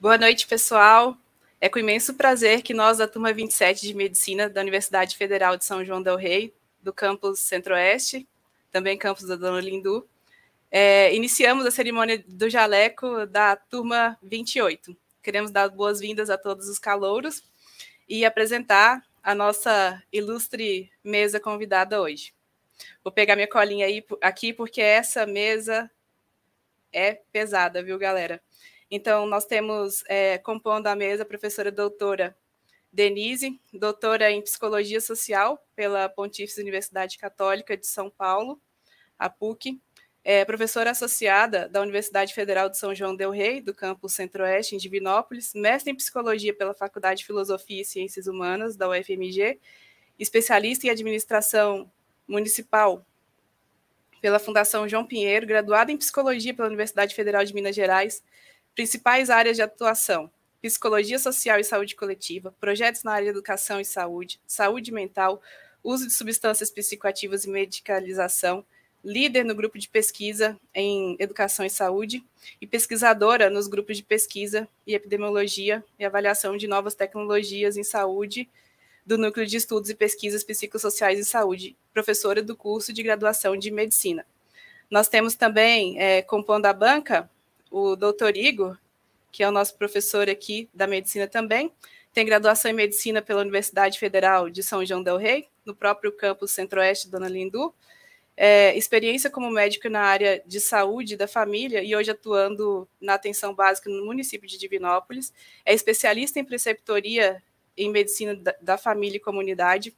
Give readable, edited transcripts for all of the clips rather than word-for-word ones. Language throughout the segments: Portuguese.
Boa noite, pessoal. É com imenso prazer que nós, da turma 27 de Medicina da Universidade Federal de São João del Rei, do campus Centro-Oeste, também campus da Dona Lindu, iniciamos a cerimônia do jaleco da turma 28. Queremos dar boas-vindas a todos os calouros e apresentar a nossa ilustre mesa convidada hoje. Vou pegar minha colinha aqui, porque essa mesa é pesada, viu, galera? Então, nós temos, compondo a mesa, a professora doutora Denise, doutora em Psicologia Social pela Pontífice Universidade Católica de São Paulo, a PUC, professora associada da Universidade Federal de São João del Rei, do campus Centro-Oeste, em Divinópolis, mestre em Psicologia pela Faculdade de Filosofia e Ciências Humanas, da UFMG, especialista em Administração Municipal pela Fundação João Pinheiro, graduada em Psicologia pela Universidade Federal de Minas Gerais. Principais áreas de atuação: psicologia social e saúde coletiva, projetos na área de educação e saúde, saúde mental, uso de substâncias psicoativas e medicalização, líder no grupo de pesquisa em educação e saúde e pesquisadora nos grupos de pesquisa e epidemiologia e avaliação de novas tecnologias em saúde do Núcleo de Estudos e Pesquisas Psicossociais em Saúde, professora do curso de graduação de Medicina. Nós temos também, compondo a banca, o doutor Igor, que é o nosso professor aqui da Medicina também, tem graduação em Medicina pela Universidade Federal de São João del Rei, no próprio campus Centro-Oeste Dona Lindu, experiência como médico na área de saúde da família e hoje atuando na atenção básica no município de Divinópolis, é especialista em preceptoria em Medicina da Família e Comunidade,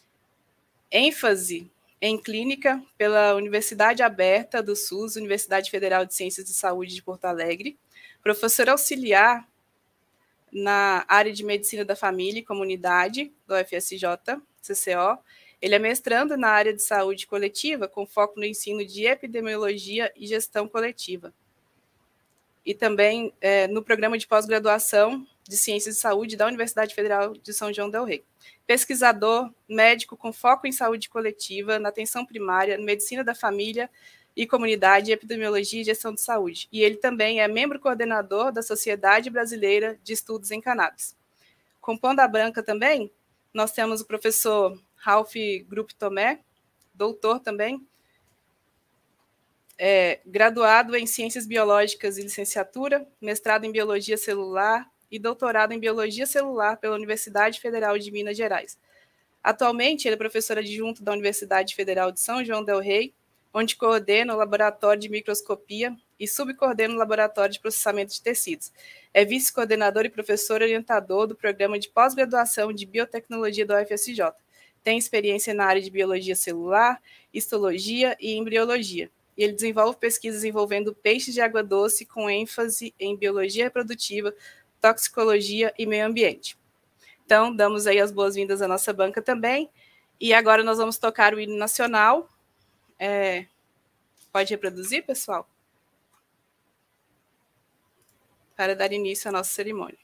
ênfase em clínica pela Universidade Aberta do SUS, Universidade Federal de Ciências de Saúde de Porto Alegre, professor auxiliar na área de Medicina da Família e Comunidade, do UFSJ, CCO. Ele é mestrando na área de saúde coletiva, com foco no ensino de epidemiologia e gestão coletiva. E também no programa de pós-graduação de Ciências de Saúde da Universidade Federal de São João del Rei. Pesquisador, médico com foco em saúde coletiva, na atenção primária, medicina da família e comunidade, epidemiologia e gestão de saúde. E ele também é membro coordenador da Sociedade Brasileira de Estudos em Cannabis. Compondo a banca também, nós temos o professor Ralph Grupp Tomé, doutor também, graduado em Ciências Biológicas e Licenciatura, mestrado em Biologia Celular e doutorado em Biologia Celular pela Universidade Federal de Minas Gerais. Atualmente, ele é professor adjunto da Universidade Federal de São João del Rei, onde coordena o Laboratório de Microscopia e subcoordena o Laboratório de Processamento de Tecidos. É vice-coordenador e professor orientador do Programa de Pós-Graduação de Biotecnologia da UFSJ. Tem experiência na área de Biologia Celular, Histologia e Embriologia. E ele desenvolve pesquisas envolvendo peixes de água doce com ênfase em Biologia Reprodutiva, Toxicologia e Meio Ambiente. Então, damos aí as boas-vindas à nossa banca também. E agora nós vamos tocar o hino nacional. Pode reproduzir, pessoal? Para dar início à nossa cerimônia.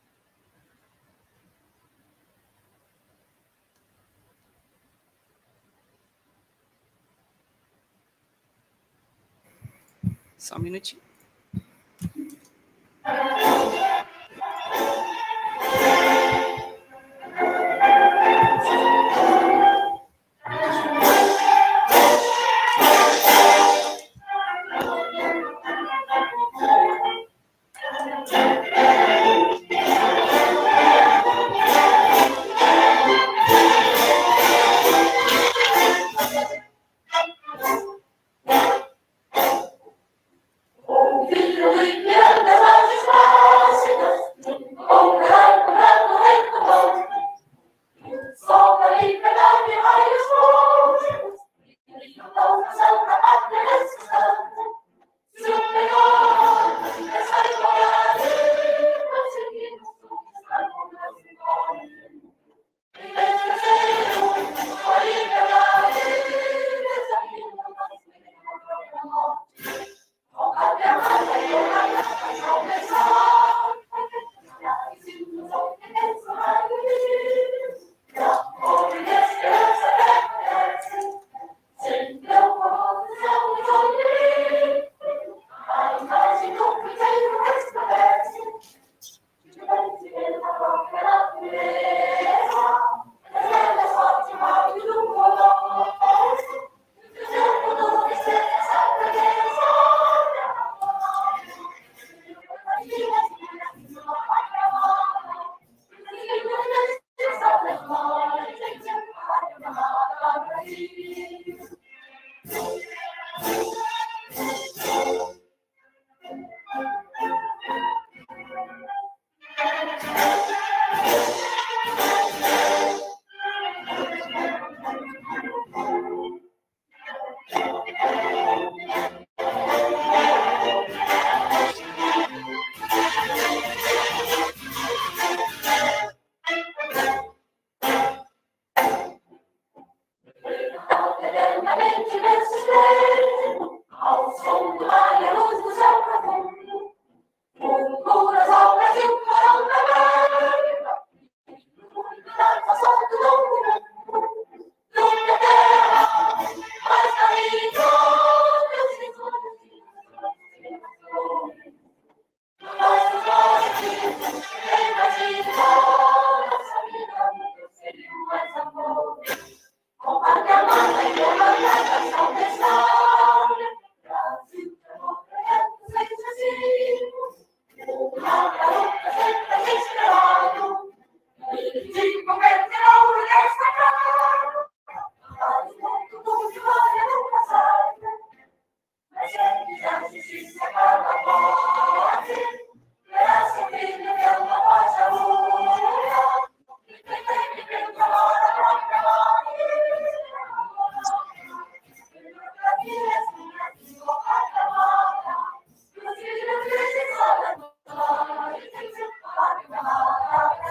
Só um minutinho.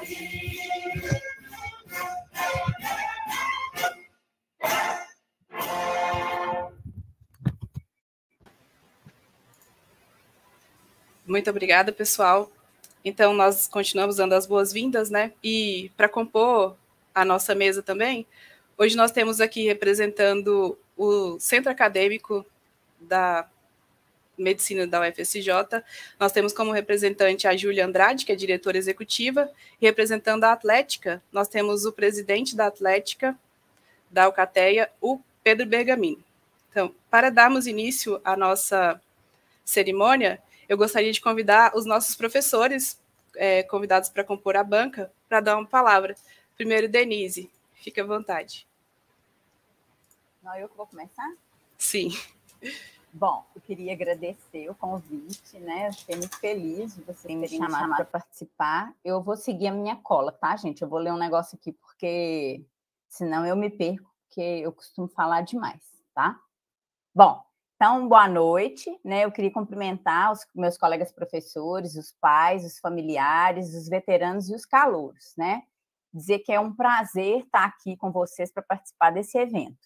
Muito obrigada, pessoal. Então, nós continuamos dando as boas-vindas, né? E para compor a nossa mesa também, hoje nós temos aqui representando o Centro Acadêmico da Medicina da UFSJ, nós temos como representante a Júlia Andrade, que é diretora executiva, e representando a Atlética, nós temos o presidente da Atlética, da Alcateia, o Pedro Bergamini. Então, para darmos início à nossa cerimônia, eu gostaria de convidar os nossos professores, convidados para compor a banca, para dar uma palavra. Primeiro, Denise, fique à vontade. Não, eu que vou começar? Sim. Bom, eu queria agradecer o convite, né? Fiquei muito feliz de vocês terem me chamado para participar. Eu vou seguir a minha cola, tá, gente? Eu vou ler um negócio aqui, porque senão eu me perco, porque eu costumo falar demais, tá? Bom, então, boa noite, né? Eu queria cumprimentar os meus colegas professores, os pais, os familiares, os veteranos e os calouros, né? Dizer que é um prazer estar aqui com vocês para participar desse evento.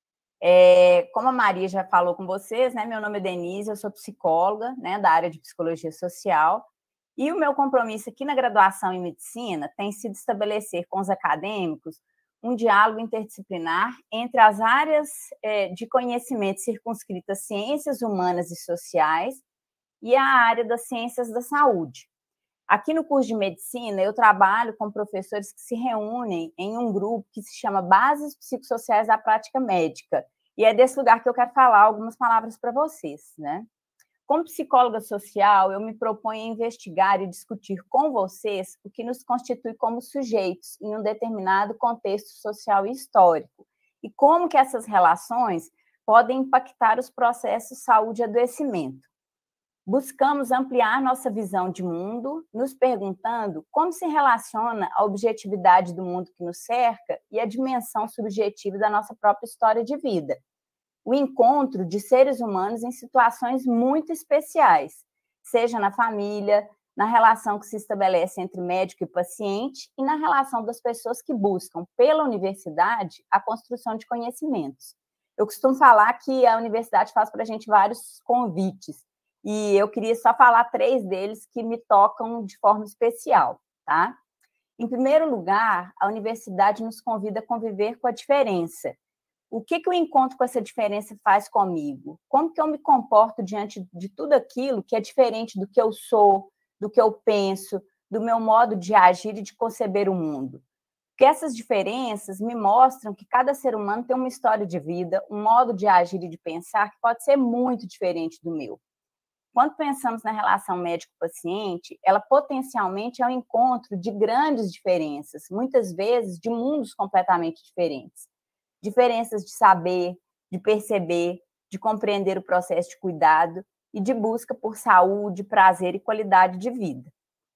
Como a Maria já falou com vocês, né? Meu nome é Denise, eu sou psicóloga, né, da área de psicologia social, e o meu compromisso aqui na graduação em medicina tem sido estabelecer com os acadêmicos um diálogo interdisciplinar entre as áreas de conhecimento circunscritas ciências humanas e sociais e a área das ciências da saúde. Aqui no curso de medicina, eu trabalho com professores que se reúnem em um grupo que se chama Bases Psicossociais da Prática Médica, e é desse lugar que eu quero falar algumas palavras para vocês, né? Como psicóloga social, eu me proponho a investigar e discutir com vocês o que nos constitui como sujeitos em um determinado contexto social e histórico, e como que essas relações podem impactar os processos de saúde e adoecimento. Buscamos ampliar nossa visão de mundo, nos perguntando como se relaciona a objetividade do mundo que nos cerca e a dimensão subjetiva da nossa própria história de vida. O encontro de seres humanos em situações muito especiais, seja na família, na relação que se estabelece entre médico e paciente e na relação das pessoas que buscam, pela universidade, a construção de conhecimentos. Eu costumo falar que a universidade faz para a gente vários convites, e eu queria só falar 3 deles que me tocam de forma especial, tá? Em primeiro lugar, a universidade nos convida a conviver com a diferença. O que o encontro com essa diferença faz comigo? Como que eu me comporto diante de tudo aquilo que é diferente do que eu sou, do que eu penso, do meu modo de agir e de conceber o mundo? Porque essas diferenças me mostram que cada ser humano tem uma história de vida, um modo de agir e de pensar que pode ser muito diferente do meu. Quando pensamos na relação médico-paciente, ela potencialmente é um encontro de grandes diferenças, muitas vezes de mundos completamente diferentes. Diferenças de saber, de perceber, de compreender o processo de cuidado e de busca por saúde, prazer e qualidade de vida.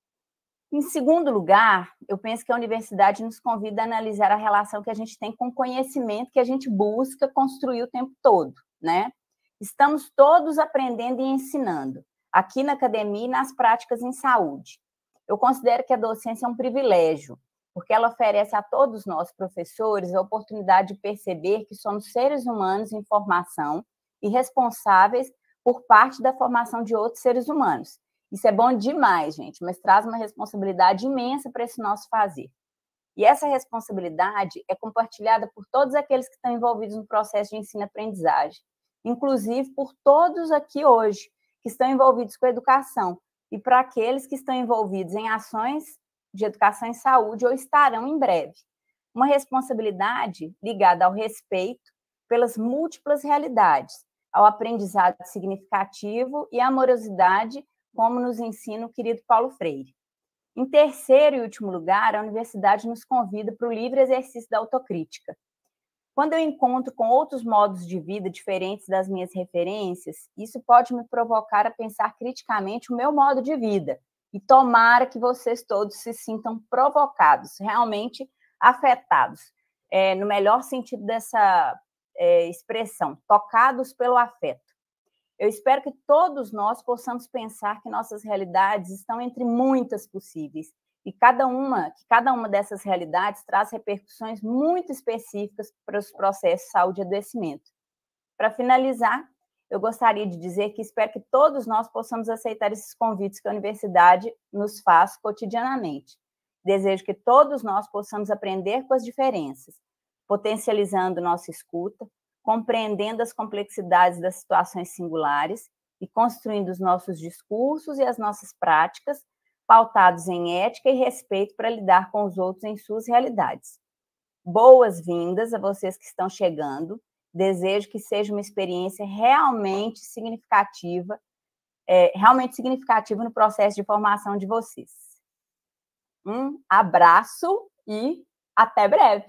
Em segundo lugar, eu penso que a universidade nos convida a analisar a relação que a gente tem com o conhecimento que a gente busca construir o tempo todo, né? Estamos todos aprendendo e ensinando, aqui na academia e nas práticas em saúde. Eu considero que a docência é um privilégio, porque ela oferece a todos nós, professores, a oportunidade de perceber que somos seres humanos em formação e responsáveis por parte da formação de outros seres humanos. Isso é bom demais, gente, mas traz uma responsabilidade imensa para esse nosso fazer. E essa responsabilidade é compartilhada por todos aqueles que estão envolvidos no processo de ensino-aprendizagem, inclusive por todos aqui hoje que estão envolvidos com a educação e para aqueles que estão envolvidos em ações de educação e saúde ou estarão em breve. Uma responsabilidade ligada ao respeito pelas múltiplas realidades, ao aprendizado significativo e à amorosidade, como nos ensina o querido Paulo Freire. Em terceiro e último lugar, a universidade nos convida para o livre exercício da autocrítica. Quando eu encontro com outros modos de vida diferentes das minhas referências, isso pode me provocar a pensar criticamente o meu modo de vida. E tomara que vocês todos se sintam provocados, realmente afetados, no melhor sentido dessa expressão, tocados pelo afeto. Eu espero que todos nós possamos pensar que nossas realidades estão entre muitas possíveis e que cada uma dessas realidades traz repercussões muito específicas para os processos de saúde e adoecimento. Para finalizar, eu gostaria de dizer que espero que todos nós possamos aceitar esses convites que a universidade nos faz cotidianamente. Desejo que todos nós possamos aprender com as diferenças, potencializando nossa escuta, compreendendo as complexidades das situações singulares e construindo os nossos discursos e as nossas práticas, pautados em ética e respeito para lidar com os outros em suas realidades. Boas-vindas a vocês que estão chegando. Desejo que seja uma experiência realmente significativa no processo de formação de vocês. Um abraço e até breve!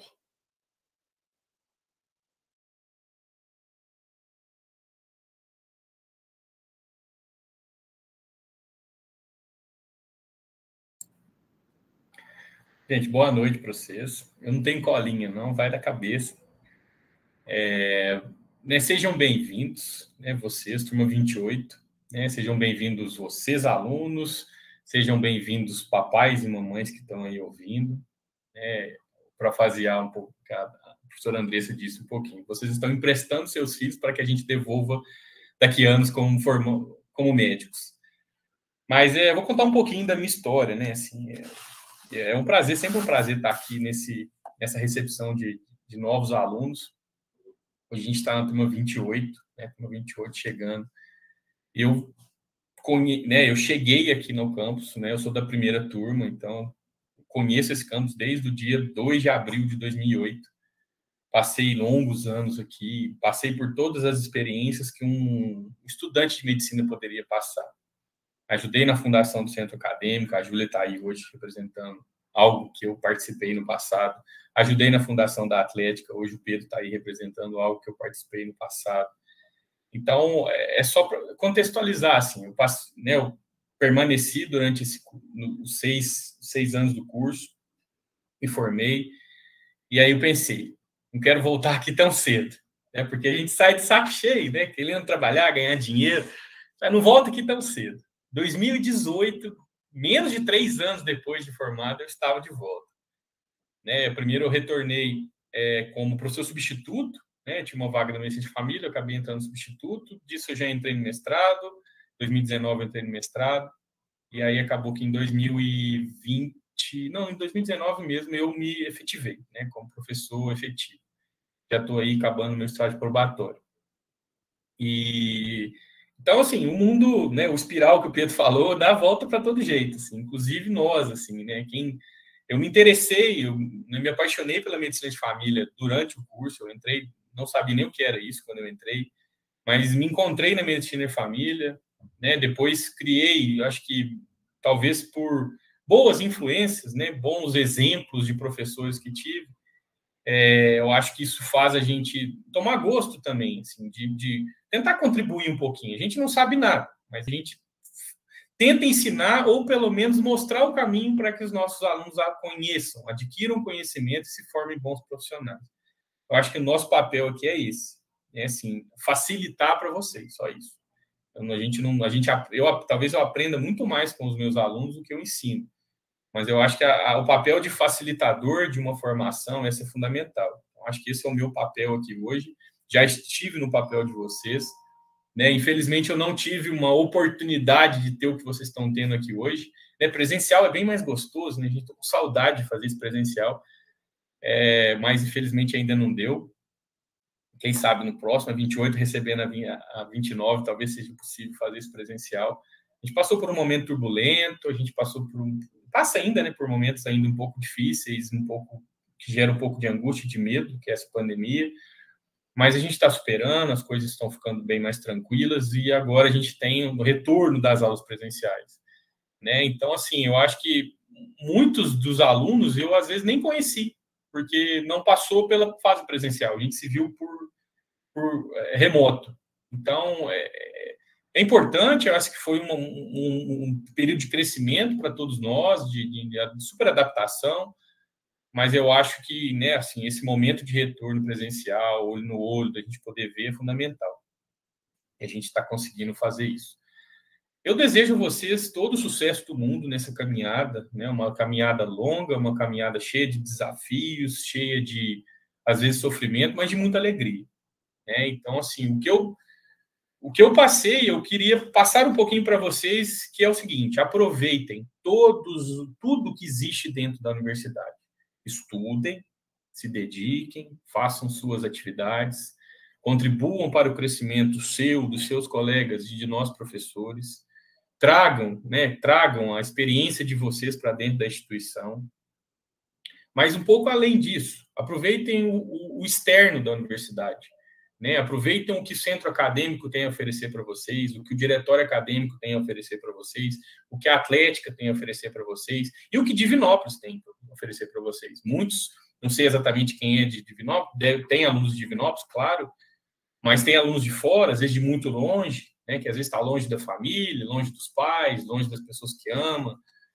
Gente, boa noite para vocês. Eu não tenho colinha, não, vai da cabeça. Sejam bem-vindos, vocês, turma 28. Sejam bem-vindos vocês, alunos. Sejam bem-vindos papais e mamães que estão aí ouvindo. Para fasear um pouco, a professora Andressa disse um pouquinho. Vocês estão emprestando seus filhos para que a gente devolva daqui a anos como médicos. Mas eu vou contar um pouquinho da minha história, né? Assim, é um prazer, sempre um prazer estar aqui nessa recepção de novos alunos. Hoje a gente está na turma 28, turma 28 chegando. Eu cheguei aqui no campus, eu sou da primeira turma, então conheço esse campus desde o dia 2 de abril de 2008. Passei longos anos aqui, passei por todas as experiências que um estudante de medicina poderia passar. Ajudei na fundação do centro acadêmico, a Júlia está aí hoje representando algo que eu participei no passado. Ajudei na fundação da Atlética, hoje o Pedro está aí representando algo que eu participei no passado. Então, é só para contextualizar, assim, eu permaneci durante os seis anos do curso, me formei, e aí eu pensei, não quero voltar aqui tão cedo, porque a gente sai de saco cheio, querendo trabalhar, ganhar dinheiro, não volta aqui tão cedo. 2018, menos de 3 anos depois de formado, eu estava de volta. Primeiro eu retornei como professor substituto, tinha uma vaga na medicina de família, eu acabei entrando no substituto, disso eu já entrei no mestrado, em 2019 eu entrei no mestrado, e aí acabou que em 2019 mesmo eu me efetivei, como professor efetivo. Já estou aí acabando meu estágio probatório. Então, assim, o mundo, o espiral que o Pedro falou, dá a volta para todo jeito, assim, inclusive nós, assim, eu me interessei, eu me apaixonei pela medicina de família durante o curso, eu entrei, não sabia nem o que era isso quando eu entrei, mas me encontrei na medicina de família, depois criei, acho que talvez por boas influências, bons exemplos de professores que tive, eu acho que isso faz a gente tomar gosto também, assim, de tentar contribuir um pouquinho. A gente não sabe nada, mas a gente tenta ensinar ou, pelo menos, mostrar o caminho para que os nossos alunos a conheçam, adquiram conhecimento e se formem bons profissionais. Eu acho que o nosso papel aqui é esse, assim, facilitar para vocês, só isso. Talvez eu aprenda muito mais com os meus alunos do que eu ensino, mas eu acho que o papel de facilitador de uma formação é fundamental. Acho que esse é o meu papel aqui hoje. Já estive no papel de vocês, Infelizmente, eu não tive uma oportunidade de ter o que vocês estão tendo aqui hoje. Presencial é bem mais gostoso, A gente está com saudade de fazer isso presencial, mas infelizmente ainda não deu. Quem sabe no próximo, a 28, recebendo a 29, talvez seja possível fazer isso presencial. A gente passou por um momento turbulento, a gente passou passa ainda, por momentos ainda um pouco difíceis, que gera um pouco de angústia e de medo, que é essa pandemia. Mas a gente está superando, as coisas estão ficando bem mais tranquilas e agora a gente tem o retorno das aulas presenciais, Então, assim, eu acho que muitos dos alunos eu, às vezes, nem conheci, porque não passou pela fase presencial, a gente se viu por remoto. Então, é importante, eu acho que foi um período de crescimento para todos nós, de super adaptação, mas eu acho que, assim, esse momento de retorno presencial, olho no olho, da gente poder ver, é fundamental. E a gente está conseguindo fazer isso. Eu desejo a vocês todo o sucesso do mundo nessa caminhada, né? Uma caminhada longa, uma caminhada cheia de desafios, cheia de, às vezes, sofrimento, mas de muita alegria, né? Então, assim, o que eu passei, eu queria passar um pouquinho para vocês, que é o seguinte: aproveitem tudo que existe dentro da universidade. Estudem, se dediquem, façam suas atividades, contribuam para o crescimento seu, dos seus colegas e de nós professores. Tragam a experiência de vocês para dentro da instituição. Mas um pouco além disso, aproveitem o externo da universidade, né? Aproveitem o que o centro acadêmico tem a oferecer para vocês, o que o diretório acadêmico tem a oferecer para vocês, o que a Atlética tem a oferecer para vocês e o que Divinópolis tem a oferecer para vocês. Muitos, não sei exatamente quem é de Divinópolis, tem alunos de Divinópolis, claro, mas tem alunos de fora, às vezes de muito longe, né, que às vezes está longe da família, longe dos pais, longe das pessoas que ama.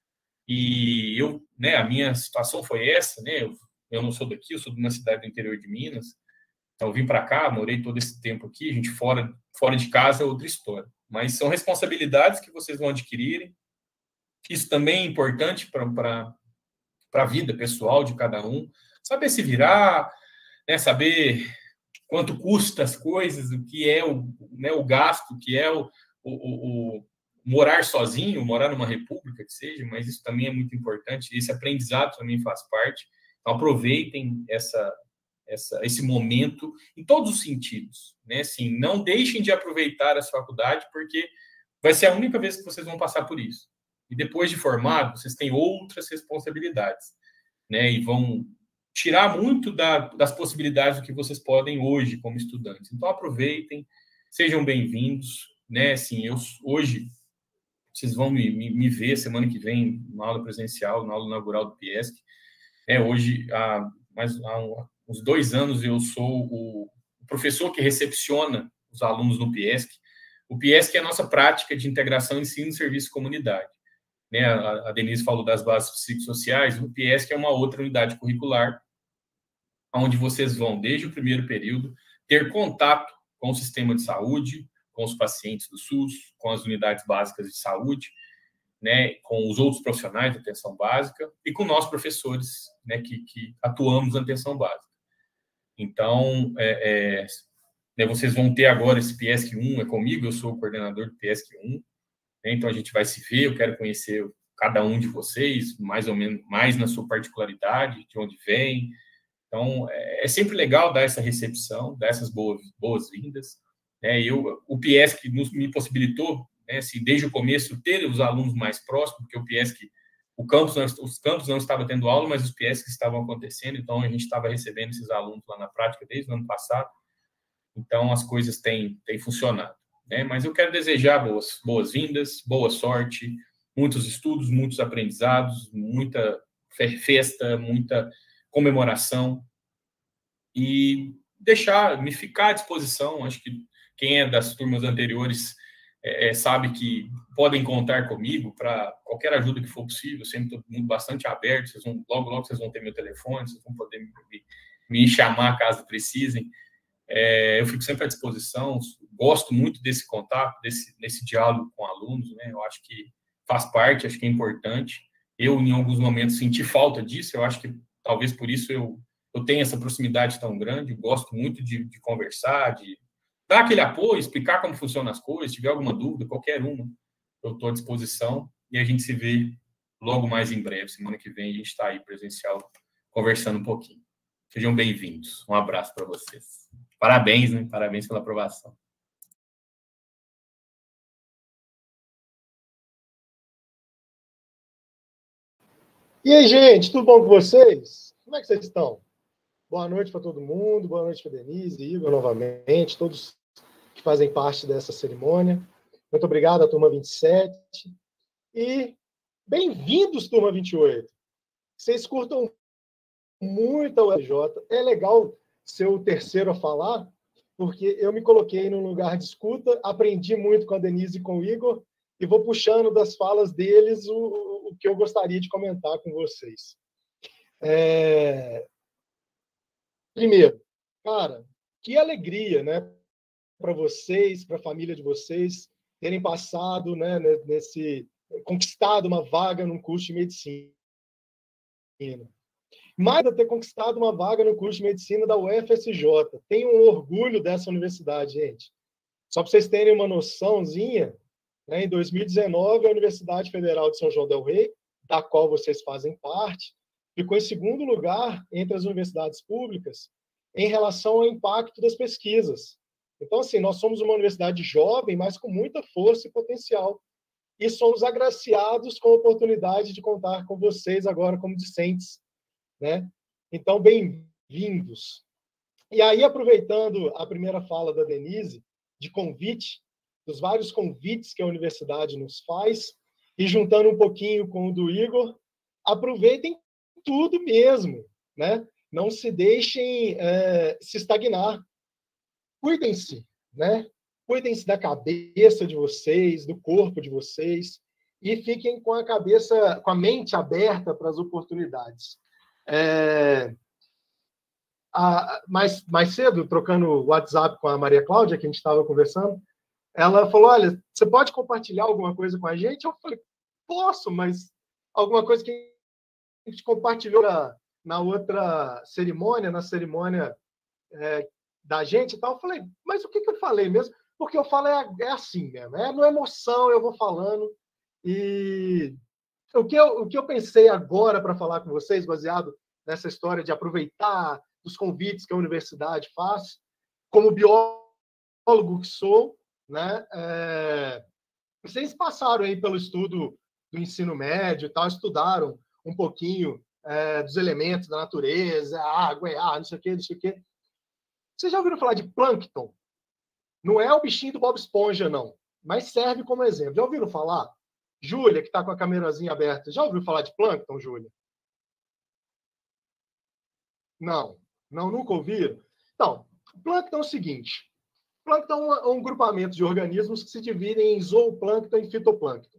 E eu, né, a minha situação foi essa, né? Eu não sou daqui, eu sou de uma cidade do interior de Minas. Então, eu vim para cá, morei todo esse tempo aqui. A gente fora de casa é outra história. Mas são responsabilidades que vocês vão adquirirem. Isso também é importante para a vida pessoal de cada um. Saber se virar, né, saber quanto custa as coisas, o que é o gasto, o que é o morar sozinho, morar numa república que seja, mas isso também é muito importante, esse aprendizado também faz parte. Então, aproveitem esse momento em todos os sentidos, né? Assim, não deixem de aproveitar a faculdade, porque vai ser a única vez que vocês vão passar por isso. E depois de formado, vocês têm outras responsabilidades, né? E vão tirar muito das possibilidades do que vocês podem hoje como estudantes. Então, aproveitem, sejam bem-vindos, né? Assim, hoje vocês vão me ver semana que vem na aula presencial, na aula inaugural do Piesc. Hoje, há uns 2 anos, eu sou o professor que recepciona os alunos no Piesc. O Piesc é a nossa prática de integração ensino e serviço comunidade. Né? A Denise falou das bases psicossociais, o Piesc é uma outra unidade curricular, onde vocês vão, desde o primeiro período, ter contato com o sistema de saúde, com os pacientes do SUS, com as unidades básicas de saúde, né, com os outros profissionais da atenção básica e com nós professores, né, que atuamos na atenção básica. Então, vocês vão ter agora esse Piesc 1, é comigo, eu sou o coordenador do Piesc 1, né, então a gente vai se ver, eu quero conhecer cada um de vocês, mais ou menos, mais na sua particularidade, de onde vem. Então, é sempre legal dar essa recepção, dar essas boas-vindas. O Piesc me possibilitou, né, assim, desde o começo, ter os alunos mais próximos, porque o Piesc, os campos não estavam tendo aula, mas os Piesc estavam acontecendo, então a gente estava recebendo esses alunos lá na prática desde o ano passado. Então, as coisas têm funcionado, né? Mas eu quero desejar boas-vindas, boa sorte, muitos estudos, muitos aprendizados, muita festa, muita comemoração e me ficar à disposição. Acho que quem é das turmas anteriores sabe que podem contar comigo para qualquer ajuda que for possível. Sempre estou bastante aberto. Logo vocês vão ter meu telefone, vocês vão poder me chamar caso precisem. Eu fico sempre à disposição. Gosto muito desse contato, desse diálogo com alunos, né? Eu acho que faz parte, acho que é importante. Eu, em alguns momentos, senti falta disso. Eu acho que talvez por isso eu tenho essa proximidade tão grande. Gosto muito de conversar, de dar aquele apoio, explicar como funcionam as coisas. Se tiver alguma dúvida, qualquer uma, eu estou à disposição. E a gente se vê logo mais em breve. Semana que vem a gente está aí presencial, conversando um pouquinho. Sejam bem-vindos. Um abraço para vocês. Parabéns, né? Parabéns pela aprovação. E aí, gente, tudo bom com vocês? Como é que vocês estão? Boa noite para todo mundo, boa noite para Denise, Igor, novamente, todos que fazem parte dessa cerimônia. Muito obrigado à turma 27. E bem-vindos, turma 28. Vocês curtam muito a UFJ. É legal ser o terceiro a falar, porque eu me coloquei num lugar de escuta, aprendi muito com a Denise e com o Igor, e vou puxando das falas deles o que eu gostaria de comentar com vocês. Primeiro, cara, que alegria, né, para vocês, para a família de vocês, terem passado, né, conquistado uma vaga num curso de medicina. Mais a ter conquistado uma vaga no curso de medicina da UFSJ. Tenho um orgulho dessa universidade, gente. Só para vocês terem uma noçãozinha, né, em 2019, a Universidade Federal de São João del Rei, da qual vocês fazem parte, ficou em segundo lugar entre as universidades públicas em relação ao impacto das pesquisas. Então, assim, nós somos uma universidade jovem, mas com muita força e potencial. E somos agraciados com a oportunidade de contar com vocês agora como discentes, né? Então, bem-vindos. E aí, aproveitando a primeira fala da Denise, de convite, dos vários convites que a universidade nos faz, e juntando um pouquinho com o do Igor, aproveitem tudo mesmo, né? Não se deixem se estagnar. Cuidem-se, né? Cuidem-se da cabeça de vocês, do corpo de vocês, e fiquem com a cabeça, com a mente aberta para as oportunidades. Mais cedo, trocando o WhatsApp com a Maria Cláudia, que a gente estava conversando, ela falou, olha, você pode compartilhar alguma coisa com a gente? Eu falei, posso, mas alguma coisa que a gente compartilhou na outra cerimônia, na cerimônia da gente e tal. Eu falei, mas o que eu falei mesmo? Porque eu falo assim mesmo, no emoção eu vou falando. E o que eu pensei agora para falar com vocês, baseado nessa história de aproveitar os convites que a universidade faz, como biólogo que sou, né? Vocês passaram aí pelo estudo do ensino médio e tal, estudaram um pouquinho dos elementos da natureza, água, ar, não sei o quê, não sei o quê. Vocês já ouviram falar de plâncton? Não é o bichinho do Bob Esponja, não, mas serve como exemplo. Já ouviram falar? Júlia, que está com a câmerazinha aberta, já ouviu falar de plâncton, Júlia? Não, nunca ouviram? Então, o plâncton é o seguinte. O plâncton é um grupamento de organismos que se dividem em zooplâncton e fitoplâncton.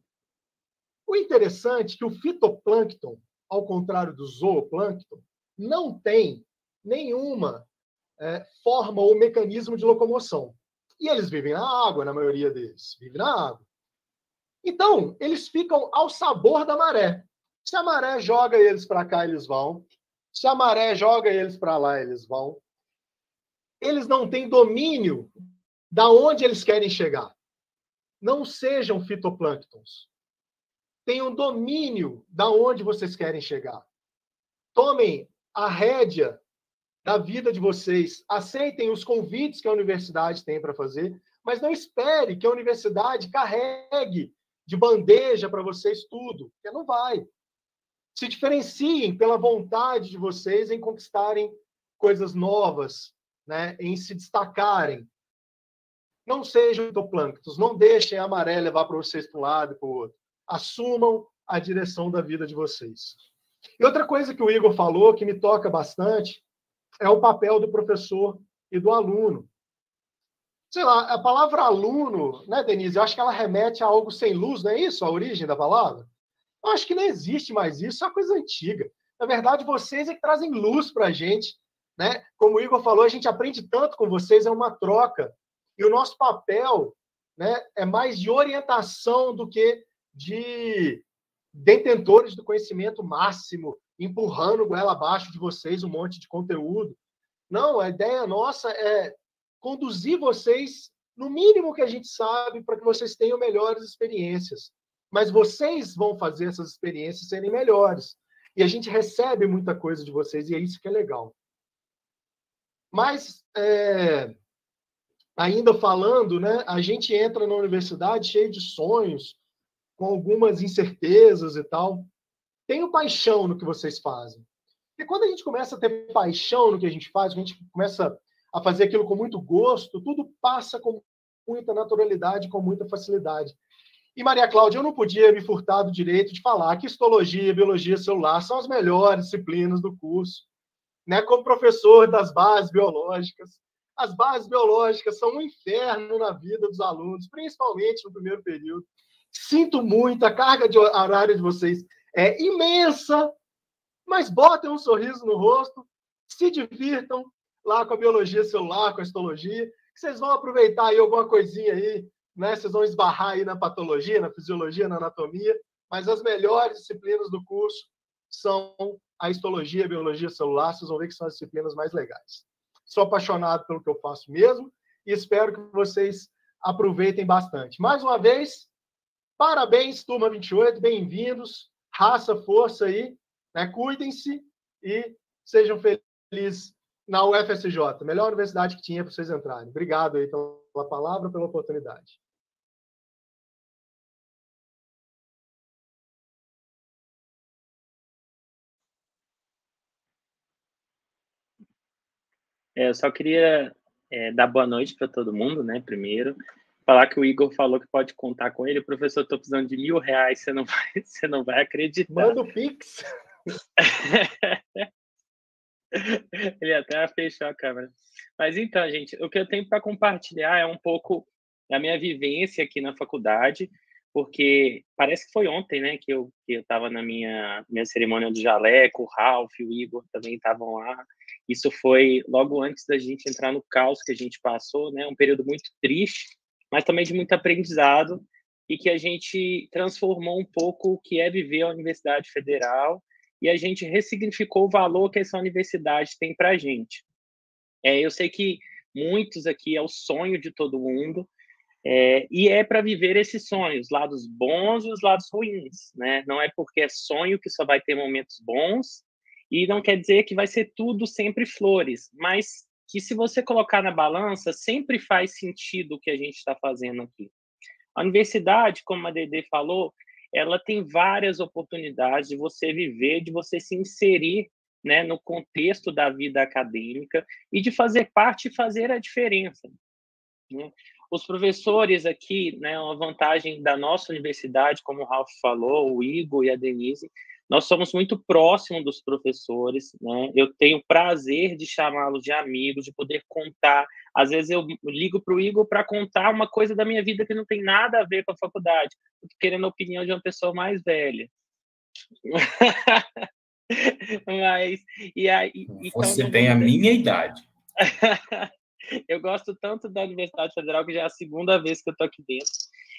O interessante é que o fitoplâncton, ao contrário do zooplâncton, não tem nenhuma forma ou mecanismo de locomoção. E eles vivem na água, na maioria deles. Vivem na água. Então, eles ficam ao sabor da maré. Se a maré joga eles para cá, eles vão. Se a maré joga eles para lá, eles vão. Eles não têm domínio da onde eles querem chegar. Não sejam fitoplânctons. Tenham domínio da onde vocês querem chegar. Tomem a rédea da vida de vocês. Aceitem os convites que a universidade tem para fazer, mas não espere que a universidade carregue de bandeja para vocês tudo, porque não vai. Se diferenciem pela vontade de vocês em conquistarem coisas novas, né? Em se destacarem. Não sejam fitoplânctons, não deixem a maré levar para vocês para um lado e para o outro. Assumam a direção da vida de vocês. E outra coisa que o Igor falou, que me toca bastante, é o papel do professor e do aluno. Sei lá, a palavra aluno, né, Denise? Eu acho que ela remete a algo sem luz, não é isso? A origem da palavra? Eu acho que não existe mais isso, é uma coisa antiga. Na verdade, vocês é que trazem luz para a gente, né? Como o Igor falou, a gente aprende tanto com vocês, é uma troca. E o nosso papel, né, é mais de orientação do que de detentores do conhecimento máximo, empurrando goela abaixo de vocês um monte de conteúdo. Não, a ideia nossa é conduzir vocês no mínimo que a gente sabe para que vocês tenham melhores experiências. Mas vocês vão fazer essas experiências serem melhores. E a gente recebe muita coisa de vocês, e é isso que é legal. Mas, ainda falando, né, a gente entra na universidade cheio de sonhos, com algumas incertezas e tal. Tenham paixão no que vocês fazem. Porque quando a gente começa a ter paixão no que a gente faz, quando a gente começa a fazer aquilo com muito gosto, tudo passa com muita naturalidade, com muita facilidade. E, Maria Cláudia, eu não podia me furtar do direito de falar que histologia e biologia celular são as melhores disciplinas do curso. Né? Como professor das bases biológicas, as bases biológicas são um inferno na vida dos alunos, principalmente no primeiro período. Sinto muito, a carga de horário de vocês é imensa, mas botem um sorriso no rosto, se divirtam lá com a biologia celular, com a histologia, que vocês vão aproveitar aí alguma coisinha aí né? Vocês vão esbarrar aí na patologia, na fisiologia, na anatomia, mas as melhores disciplinas do curso são a histologia, a biologia celular. Vocês vão ver que são as disciplinas mais legais. Sou apaixonado pelo que eu faço mesmo e espero que vocês aproveitem bastante. Mais uma vez, parabéns, turma 28, bem-vindos, raça, força aí, né? Cuidem-se e sejam felizes na UFSJ, melhor universidade que tinha para vocês entrarem. Obrigado aí pela palavra, pela oportunidade. Eu só queria dar boa noite para todo mundo, né? Primeiro, falar que o Igor falou que pode contar com ele. Professor, estou precisando de R$1.000, você não vai acreditar. Manda o Pix. Ele até fechou a câmera. Mas então, gente, o que eu tenho para compartilhar é um pouco da minha vivência aqui na faculdade, porque parece que foi ontem, né, que eu estava na minha cerimônia do jaleco, o Ralph, o Igor também estavam lá. Isso foi logo antes da gente entrar no caos que a gente passou, né, um período muito triste, mas também de muito aprendizado, e que a gente transformou um pouco o que é viver a Universidade Federal, e a gente ressignificou o valor que essa universidade tem para a gente. Eu sei que muitos aqui é o sonho de todo mundo, e é para viver esses sonhos, os lados bons e os lados ruins, né? Não é porque é sonho que só vai ter momentos bons, e não quer dizer que vai ser tudo sempre flores, mas que se você colocar na balança, sempre faz sentido o que a gente está fazendo aqui. A universidade, como a Dedê falou, ela tem várias oportunidades de você viver, de você se inserir, né, no contexto da vida acadêmica e de fazer parte e fazer a diferença, né? Os professores aqui, né, uma vantagem da nossa universidade, como o Ralph falou, o Igor e a Denise, nós somos muito próximos dos professores, né? Eu tenho prazer de chamá-los de amigos, de poder contar. Às vezes eu ligo para o Igor para contar uma coisa da minha vida que não tem nada a ver com a faculdade, querendo a opinião de uma pessoa mais velha. Mas, e aí, Você então, tem a minha idade. Eu gosto tanto da Universidade Federal que já é a segunda vez que eu estou aqui dentro.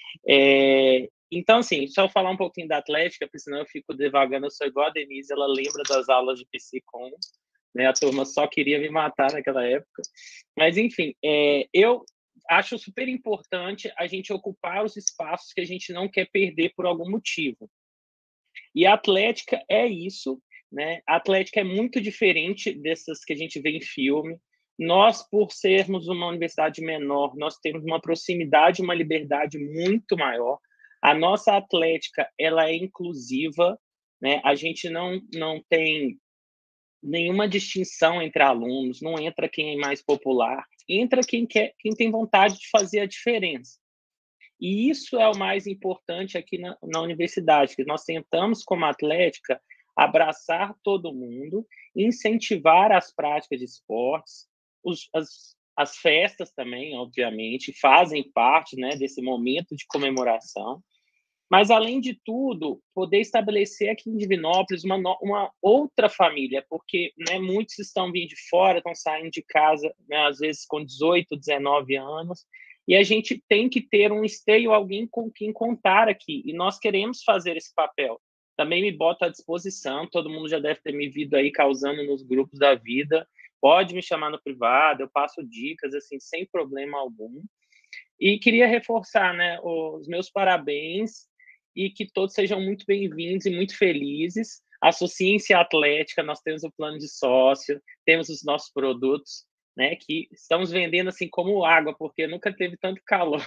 Então, assim, só falar um pouquinho da Atlética, porque senão eu fico devagando. Eu sou igual a Denise, ela lembra das aulas de psicom, né? A turma só queria me matar naquela época. Mas, enfim, eu acho super importante a gente ocupar os espaços que a gente não quer perder por algum motivo. E a Atlética é isso, né? A Atlética é muito diferente dessas que a gente vê em filme. Nós, por sermos uma universidade menor, nós temos uma proximidade, uma liberdade muito maior. A nossa Atlética, ela é inclusiva, né? A gente não tem nenhuma distinção entre alunos, não entra quem é mais popular, entra quem tem vontade de fazer a diferença. E isso é o mais importante aqui na universidade, que nós tentamos, como Atlética, abraçar todo mundo, incentivar as práticas de esportes, as festas também, obviamente, fazem parte, né, desse momento de comemoração, mas, além de tudo, poder estabelecer aqui em Divinópolis uma outra família, porque, né, muitos estão vindo de fora, estão saindo de casa, né, às vezes com 18, 19 anos, e a gente tem que ter um esteio, alguém com quem contar aqui, e nós queremos fazer esse papel. Também me boto à disposição, todo mundo já deve ter me visto aí causando nos grupos da vida, pode me chamar no privado, eu passo dicas, assim, sem problema algum. E queria reforçar, né, os meus parabéns e que todos sejam muito bem-vindos e muito felizes. Associem-se à Atlética, nós temos o plano de sócio, temos os nossos produtos, né, que estamos vendendo assim como água, porque nunca teve tanto calor.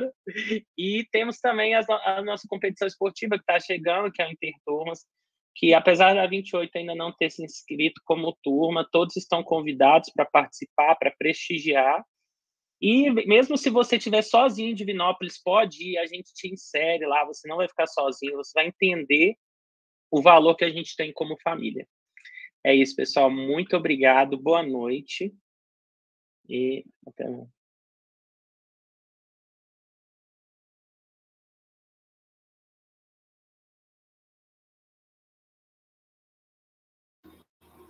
E temos também a nossa competição esportiva que está chegando, que é a Interturmas, que apesar da 28 ainda não ter se inscrito como turma, todos estão convidados para participar, para prestigiar. E mesmo se você estiver sozinho em Divinópolis, pode ir, a gente te insere lá, você não vai ficar sozinho, você vai entender o valor que a gente tem como família. É isso, pessoal. Muito obrigado, boa noite. E até mais.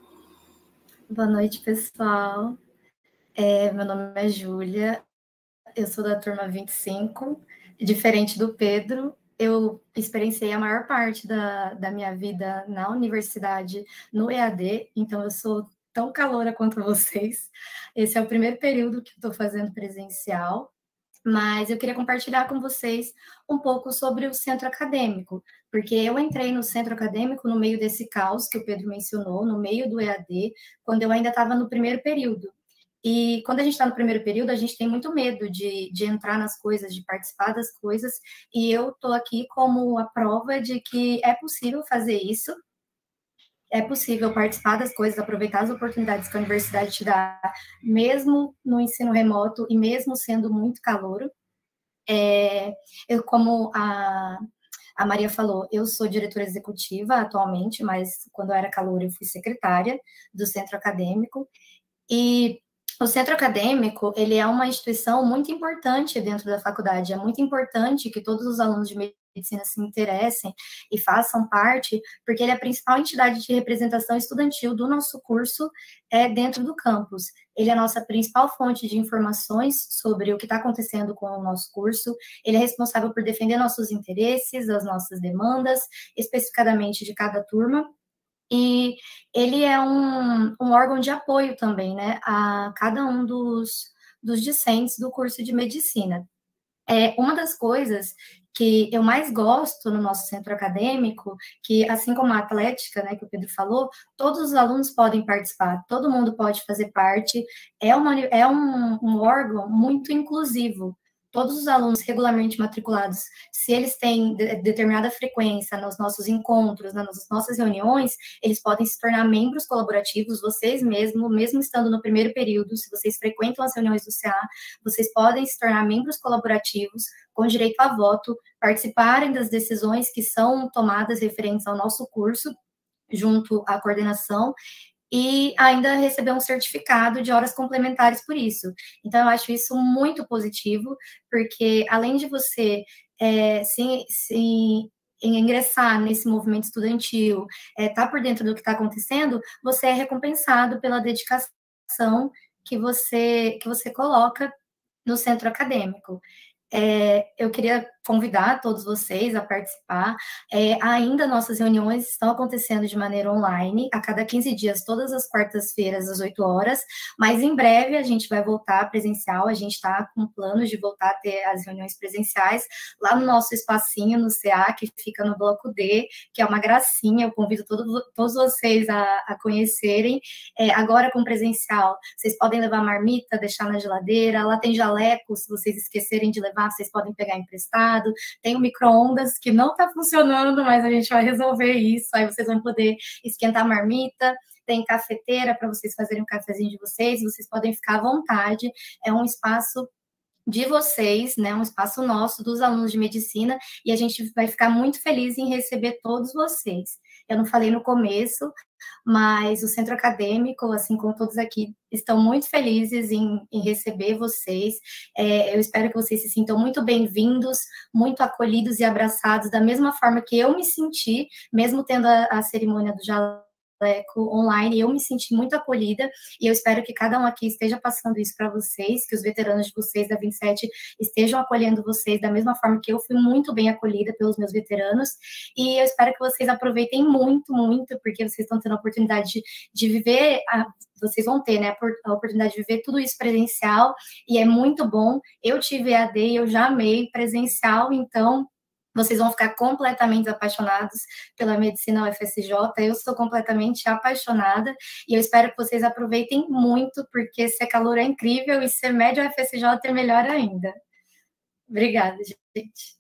Boa noite, pessoal. Meu nome é Júlia. eu sou da turma 25, diferente do Pedro, eu experienciei a maior parte da minha vida na universidade, no EAD, então eu sou tão caloura quanto vocês. Esse é o primeiro período que eu estou fazendo presencial, mas eu queria compartilhar com vocês um pouco sobre o centro acadêmico, porque eu entrei no centro acadêmico no meio desse caos que o Pedro mencionou, no meio do EAD, quando eu ainda estava no primeiro período. E quando a gente está no primeiro período, a gente tem muito medo de entrar nas coisas, de participar das coisas, e eu estou aqui como a prova de que é possível fazer isso, é possível participar das coisas, aproveitar as oportunidades que a universidade te dá, mesmo no ensino remoto e mesmo sendo muito calouro. Como a Maria falou, eu sou diretora executiva atualmente, mas quando eu era calouro eu fui secretária do centro acadêmico. E o centro acadêmico, ele é uma instituição muito importante dentro da faculdade. É muito importante que todos os alunos de medicina se interessem e façam parte, porque ele é a principal entidade de representação estudantil do nosso curso dentro do campus. Ele é a nossa principal fonte de informações sobre o que está acontecendo com o nosso curso. Ele é responsável por defender nossos interesses, as nossas demandas, especificadamente de cada turma. E ele é um órgão de apoio também, né, a cada um dos discentes do curso de medicina. Uma das coisas que eu mais gosto no nosso centro acadêmico, que assim como a atlética, né, que o Pedro falou, todos os alunos podem participar, todo mundo pode fazer parte, é um órgão muito inclusivo. Todos os alunos regularmente matriculados, se eles têm determinada frequência nos nossos encontros, nas nossas reuniões, eles podem se tornar membros colaborativos, vocês mesmos, mesmo estando no primeiro período, se vocês frequentam as reuniões do CA, vocês podem se tornar membros colaborativos, com direito a voto, participarem das decisões que são tomadas referentes ao nosso curso, junto à coordenação, e ainda receber um certificado de horas complementares por isso. Então, eu acho isso muito positivo, porque além de você ingressar nesse movimento estudantil, tá por dentro do que está acontecendo, você é recompensado pela dedicação que você coloca no centro acadêmico. Eu queria convidar todos vocês a participar. Ainda nossas reuniões estão acontecendo de maneira online, a cada 15 dias, todas as quartas-feiras, às 8 horas, mas em breve a gente vai voltar presencial, a gente está com planos de voltar a ter as reuniões presenciais lá no nosso espacinho, no CA, que fica no Bloco D, que é uma gracinha, eu convido todos vocês a conhecerem. Agora com presencial, vocês podem levar marmita, deixar na geladeira, lá tem jaleco, se vocês esquecerem de levar, vocês podem pegar emprestado, tem o micro-ondas que não está funcionando, mas a gente vai resolver isso, aí vocês vão poder esquentar a marmita, tem cafeteira para vocês fazerem o cafezinho de vocês podem ficar à vontade, é um espaço de vocês, né, um espaço nosso, dos alunos de medicina, e a gente vai ficar muito feliz em receber todos vocês. Eu não falei no começo, mas o centro acadêmico, assim como todos aqui, estão muito felizes em receber vocês. Eu espero que vocês se sintam muito bem-vindos, muito acolhidos e abraçados, da mesma forma que eu me senti, mesmo tendo a cerimônia do jaleco online, eu me senti muito acolhida, e eu espero que cada um aqui esteja passando isso para vocês, que os veteranos de vocês da 27 estejam acolhendo vocês da mesma forma que eu fui muito bem acolhida pelos meus veteranos, e eu espero que vocês aproveitem muito, muito, porque vocês estão tendo a oportunidade de viver, vocês vão ter, né, a oportunidade de viver tudo isso presencial, e é muito bom. Eu tive EAD e eu já amei presencial, então vocês vão ficar completamente apaixonados pela medicina UFSJ. Eu sou completamente apaixonada e eu espero que vocês aproveitem muito, porque ser calor é incrível e ser médio UFSJ é melhor ainda. Obrigada, gente.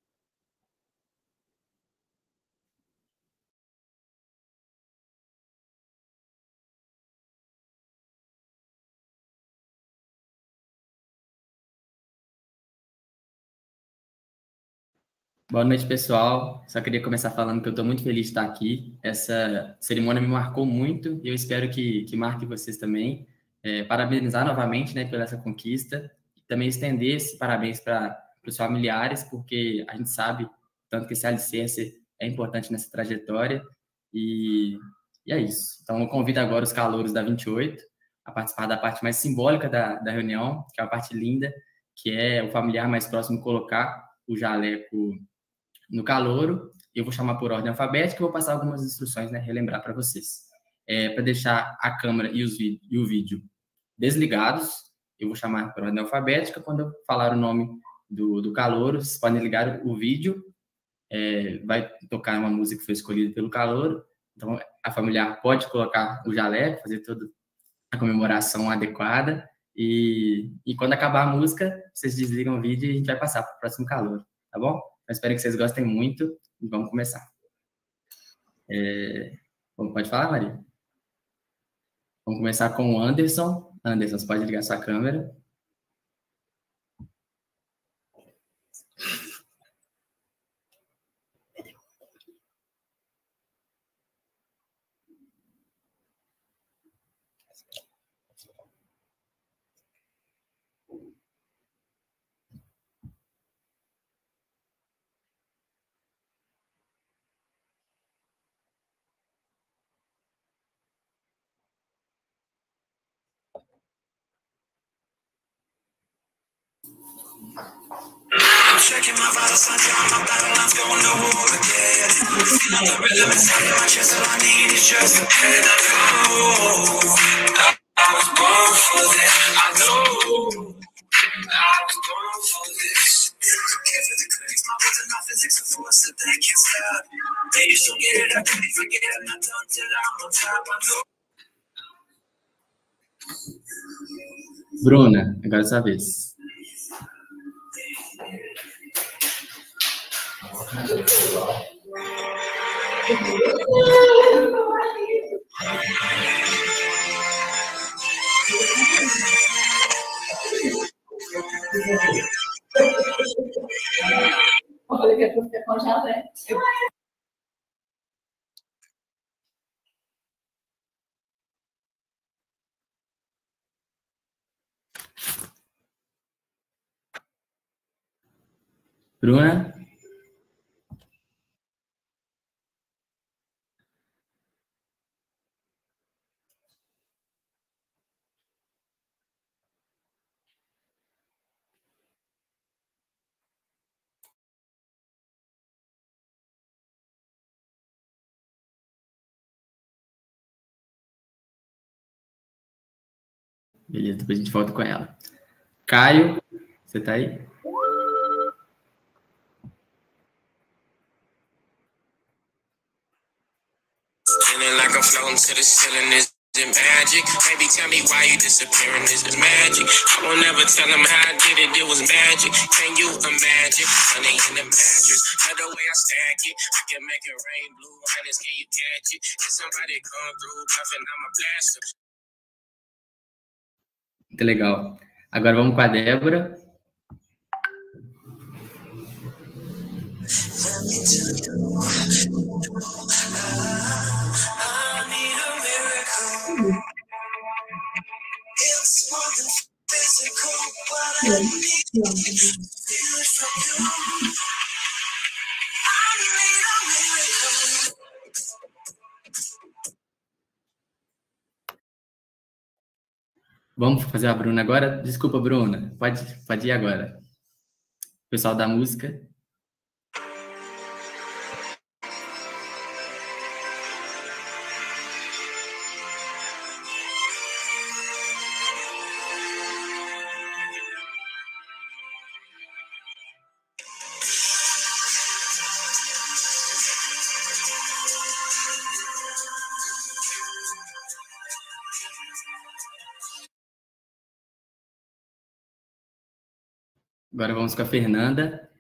Boa noite, pessoal. Só queria começar falando que eu estou muito feliz de estar aqui. Essa cerimônia me marcou muito e eu espero que marque vocês também. Parabenizar novamente, né, pela essa conquista. E também estender esse parabéns para os familiares, porque a gente sabe tanto que esse alicerce é importante nessa trajetória. E é isso. Então, eu convido agora os calouros da 28 a participar da parte mais simbólica da reunião, que é a parte linda, que é o familiar mais próximo colocar o jaleco no calouro. Eu vou chamar por ordem alfabética e vou passar algumas instruções, né, relembrar para vocês. Para deixar a câmera e o vídeo desligados, eu vou chamar por ordem alfabética. Quando eu falar o nome do calouro, vocês podem ligar o vídeo, vai tocar uma música que foi escolhida pelo calouro, então a familiar pode colocar o jaleco, fazer toda a comemoração adequada, e quando acabar a música, vocês desligam o vídeo e a gente vai passar para o próximo calouro, tá bom? Eu espero que vocês gostem muito e vamos começar. Pode falar, Maria? Vamos começar com o Anderson. Anderson, você pode ligar sua câmera. Checking my vitals, Sunday on my battle, I'm going to war again. Feeling the rhythm inside my chest, all I need is just a pen. I know I was born for this. I know I was born for this. Care for the critics, my words and my physics are force that they can't stop. They used to get it, I couldn't forget it. I'm not done till I'm on top. I know. Bruna, agora é sua vez. Bruna? Beleza, depois a gente volta com ela. Caio, você tá aí? Feeling like I'm floating to the ceiling. Is it magic? Baby, tell me why you disappearing. Is it magic? I won't ever tell them how I did it. It was magic. Can you imagine? Honey in the mattress. Love the way I stack it. I can make it rain blue. Honey, can you catch it? Can somebody come through? Puffing, I'm a blaster. Muito legal. Agora vamos com a Débora. Vamos fazer a Bruna agora? Desculpa, Bruna. Pode ir agora. Pessoal da música. Agora vamos com a Fernanda.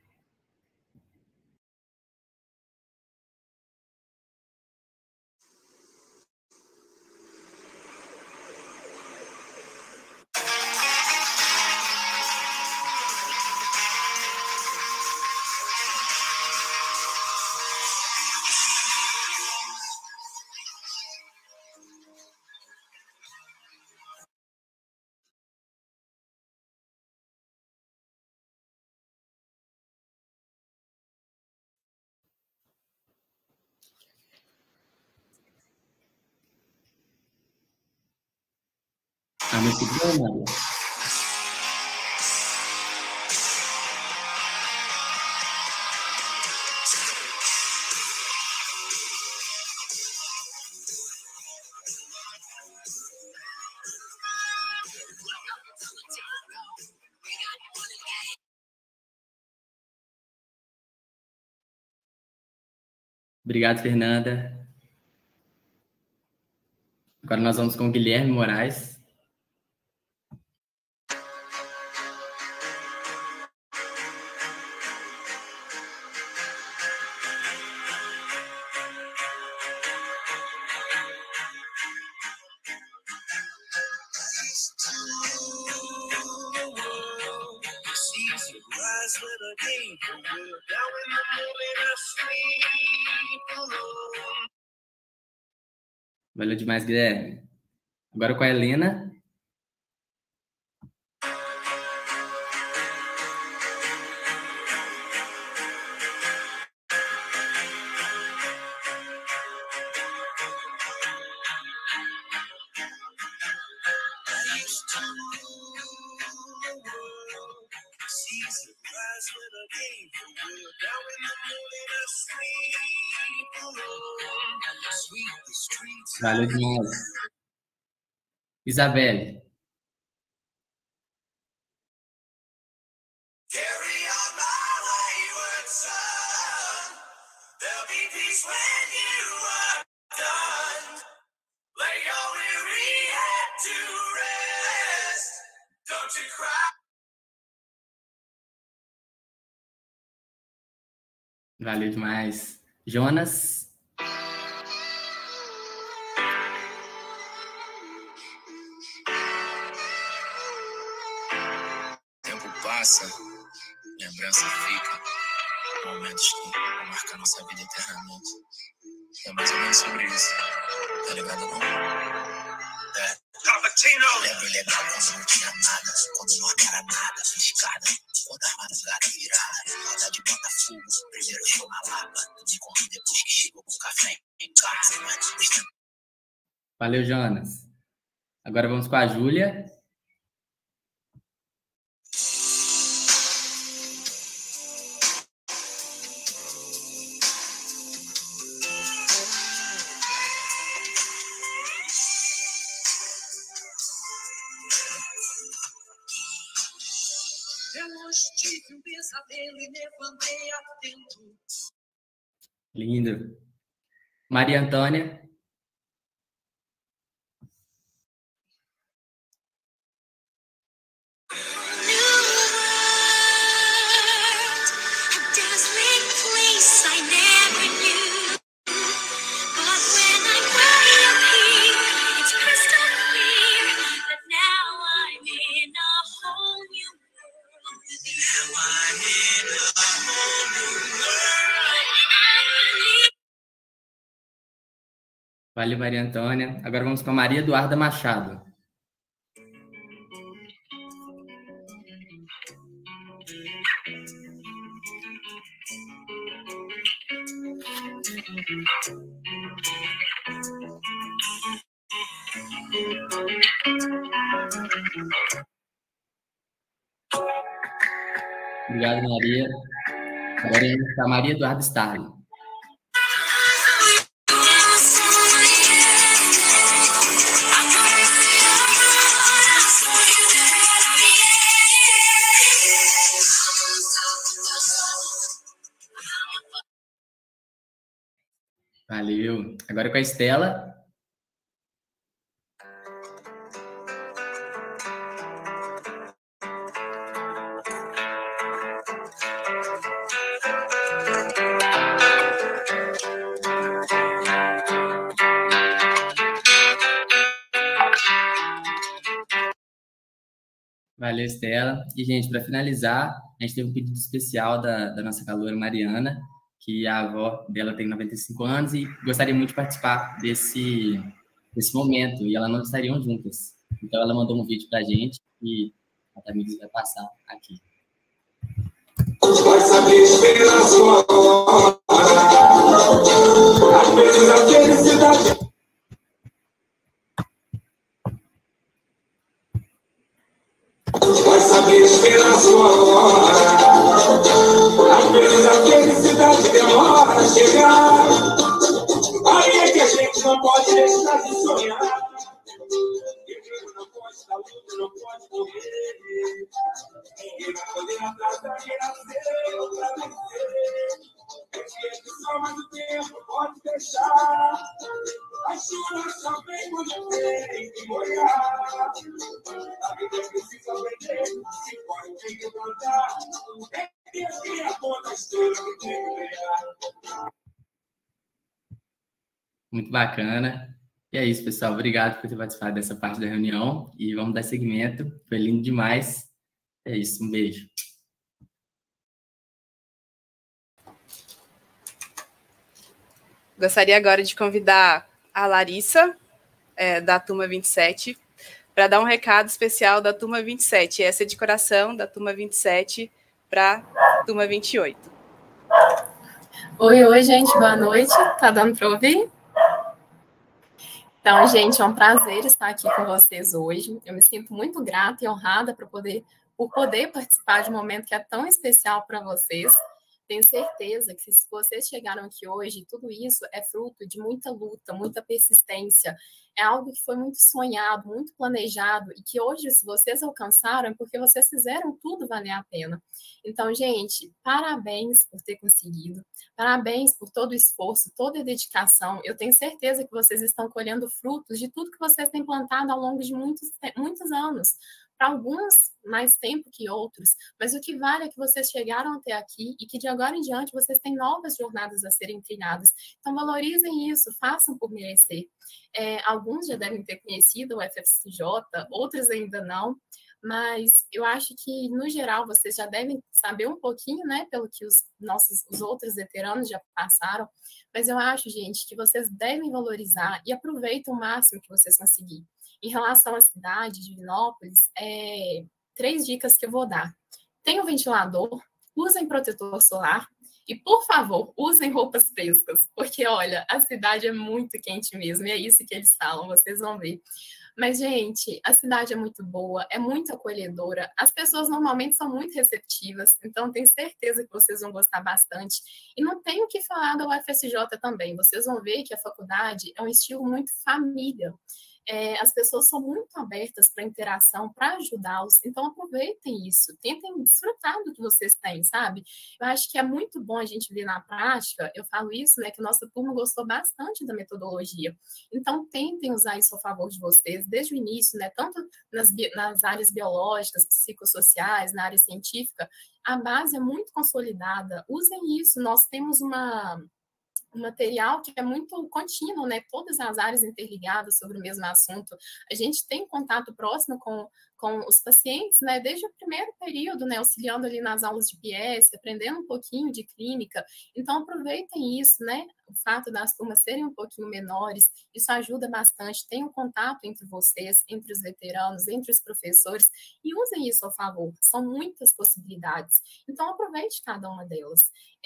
A música, Maria. Obrigado, Fernanda. Agora nós vamos com o Guilherme Moraes. Valeu demais, Guilherme. Agora com a Helena. Valeu demais. Isabelle. Valeu demais. Jonas. Passa, lembrança fica, momentos que vão marcar nossa vida eternamente. É mais ou menos sobre isso, tá ligado não? É. Lembro legal quando não tinha nada, quando não era nada, escada, quando a madrugada virada, roda de Botafogo, primeiro show na Lapa, me conto depois que chegou com café em casa. Valeu, Jonas. Agora vamos com a Júlia. Tive um pesadelo e levantei atento. Lindo. Maria Antônia. Valeu, Maria Antônia. Agora vamos com a Maria Eduarda Machado. Obrigado, Maria. Agora vamos com a Maria Eduarda Starling. Valeu. Agora com a Estela. Valeu, Estela. E, gente, para finalizar, a gente tem um pedido especial da nossa caloura Mariana, que a avó dela tem 95 anos e gostaria muito de participar desse momento, e elas não estariam juntas. Então, ela mandou um vídeo para a gente e a Tamires vai passar aqui. Vai saber esperar sua hora, às vezes a felicidade. Vai saber esperar sua hora, às vezes a felicidade demora a chegar. Aí é que a gente não pode deixar de sonhar. Guerreiro não pode estar luto, não pode morrer. Ninguém vai poder atrás da geração pra vencer. É dia de só mais o tempo, pode Muito bacana. E é isso, pessoal. Obrigado por ter participado dessa parte da reunião. E vamos dar seguimento. Foi lindo demais. É isso, um beijo. Gostaria agora de convidar a Larissa, da Turma 27, para dar um recado especial da Turma 27. Essa é de coração da Turma 27 para a Turma 28. Oi, gente, boa noite. Tá dando para ouvir? Então, gente, é um prazer estar aqui com vocês hoje. Eu me sinto muito grata e honrada por poder participar de um momento que é tão especial para vocês. Tenho certeza que se vocês chegaram aqui hoje, tudo isso é fruto de muita luta, muita persistência. É algo que foi muito sonhado, muito planejado e que hoje, se vocês alcançaram, é porque vocês fizeram tudo valer a pena. Então, gente, parabéns por ter conseguido. Parabéns por todo o esforço, toda a dedicação. Eu tenho certeza que vocês estão colhendo frutos de tudo que vocês têm plantado ao longo de muitos anos. Para alguns, mais tempo que outros, mas o que vale é que vocês chegaram até aqui e que de agora em diante vocês têm novas jornadas a serem trilhadas. Então, valorizem isso, façam por merecer. Alguns já devem ter conhecido o FFCJ, outros ainda não, mas eu acho que, no geral, vocês já devem saber um pouquinho, né, pelo que os outros veteranos já passaram, mas eu acho, gente, que vocês devem valorizar e aproveitem o máximo que vocês conseguirem. Em relação à cidade de Divinópolis, 3 dicas que eu vou dar. Tem um ventilador, usem protetor solar e, por favor, usem roupas frescas, porque, olha, a cidade é muito quente mesmo, e é isso que eles falam, vocês vão ver. Mas, gente, a cidade é muito boa, é muito acolhedora, as pessoas normalmente são muito receptivas, então tenho certeza que vocês vão gostar bastante. E não tenho o que falar da UFSJ também, vocês vão ver que a faculdade é um estilo muito família. As pessoas são muito abertas para interação, para ajudá-los, então aproveitem isso, tentem desfrutar do que vocês têm, sabe? Eu acho que é muito bom a gente ver na prática, eu falo isso, né, que nossa turma gostou bastante da metodologia, então tentem usar isso a favor de vocês, desde o início, né, tanto nas áreas biológicas, psicossociais, na área científica, a base é muito consolidada, usem isso, nós temos um material que é muito contínuo, né? Todas as áreas interligadas sobre o mesmo assunto. A gente tem contato próximo com os pacientes, né? Desde o primeiro período, né? Auxiliando ali nas aulas de PS, aprendendo um pouquinho de clínica. Então, aproveitem isso, né? O fato das turmas serem um pouquinho menores, isso ajuda bastante. Tenham contato entre vocês, entre os veteranos, entre os professores, e usem isso a favor. São muitas possibilidades. Então, aproveite cada uma delas.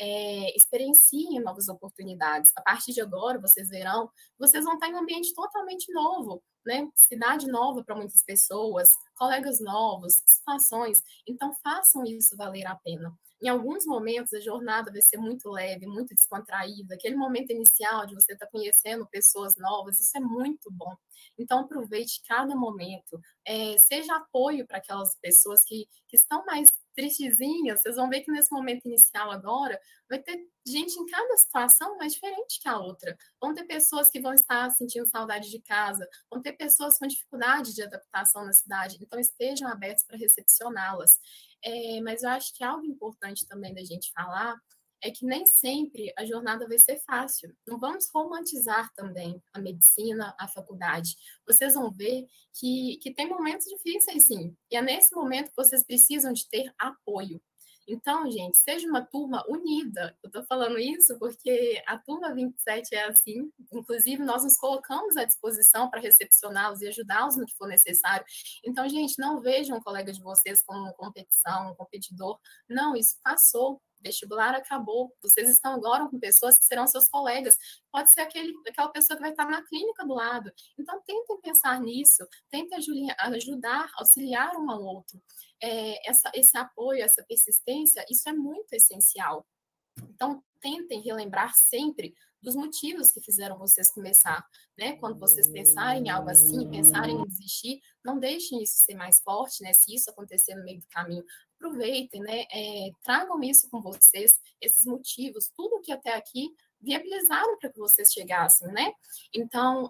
Experienciem novas oportunidades. A partir de agora, vocês verão, vocês vão estar em um ambiente totalmente novo, né? Cidade nova para muitas pessoas, colegas novos, situações. Então, façam isso valer a pena. Em alguns momentos, a jornada vai ser muito leve, muito descontraída. Aquele momento inicial de você estar conhecendo pessoas novas, isso é muito bom. Então, aproveite cada momento. Seja apoio para aquelas pessoas que estão mais tristezinhas. Vocês vão ver que nesse momento inicial agora, vai ter gente em cada situação mais diferente que a outra. Vão ter pessoas que vão estar sentindo saudade de casa, vão ter pessoas com dificuldade de adaptação na cidade. Então, estejam abertos para recepcioná-las. Mas eu acho que algo importante também da gente falar é que nem sempre a jornada vai ser fácil. Não vamos romantizar também a medicina, a faculdade. Vocês vão ver que tem momentos difíceis, sim. E é nesse momento que vocês precisam de ter apoio. Então, gente, seja uma turma unida. Eu estou falando isso porque a turma 27 é assim. Inclusive, nós nos colocamos à disposição para recepcioná-los e ajudá-los no que for necessário. Então, gente, não vejam um colega de vocês como competição, um competidor. Não, isso passou. Vestibular acabou, vocês estão agora com pessoas que serão seus colegas, pode ser aquela pessoa que vai estar na clínica do lado. Então, tentem pensar nisso, tentem ajudar, auxiliar um ao outro. Esse apoio, essa persistência, isso é muito essencial. Então, tentem relembrar sempre dos motivos que fizeram vocês começar, né? Quando vocês pensarem em algo assim, pensarem em desistir, não deixem isso ser mais forte, né? Se isso acontecer no meio do caminho, aproveitem, né? Tragam isso com vocês, esses motivos, tudo que até aqui viabilizaram para que vocês chegassem, né? Então,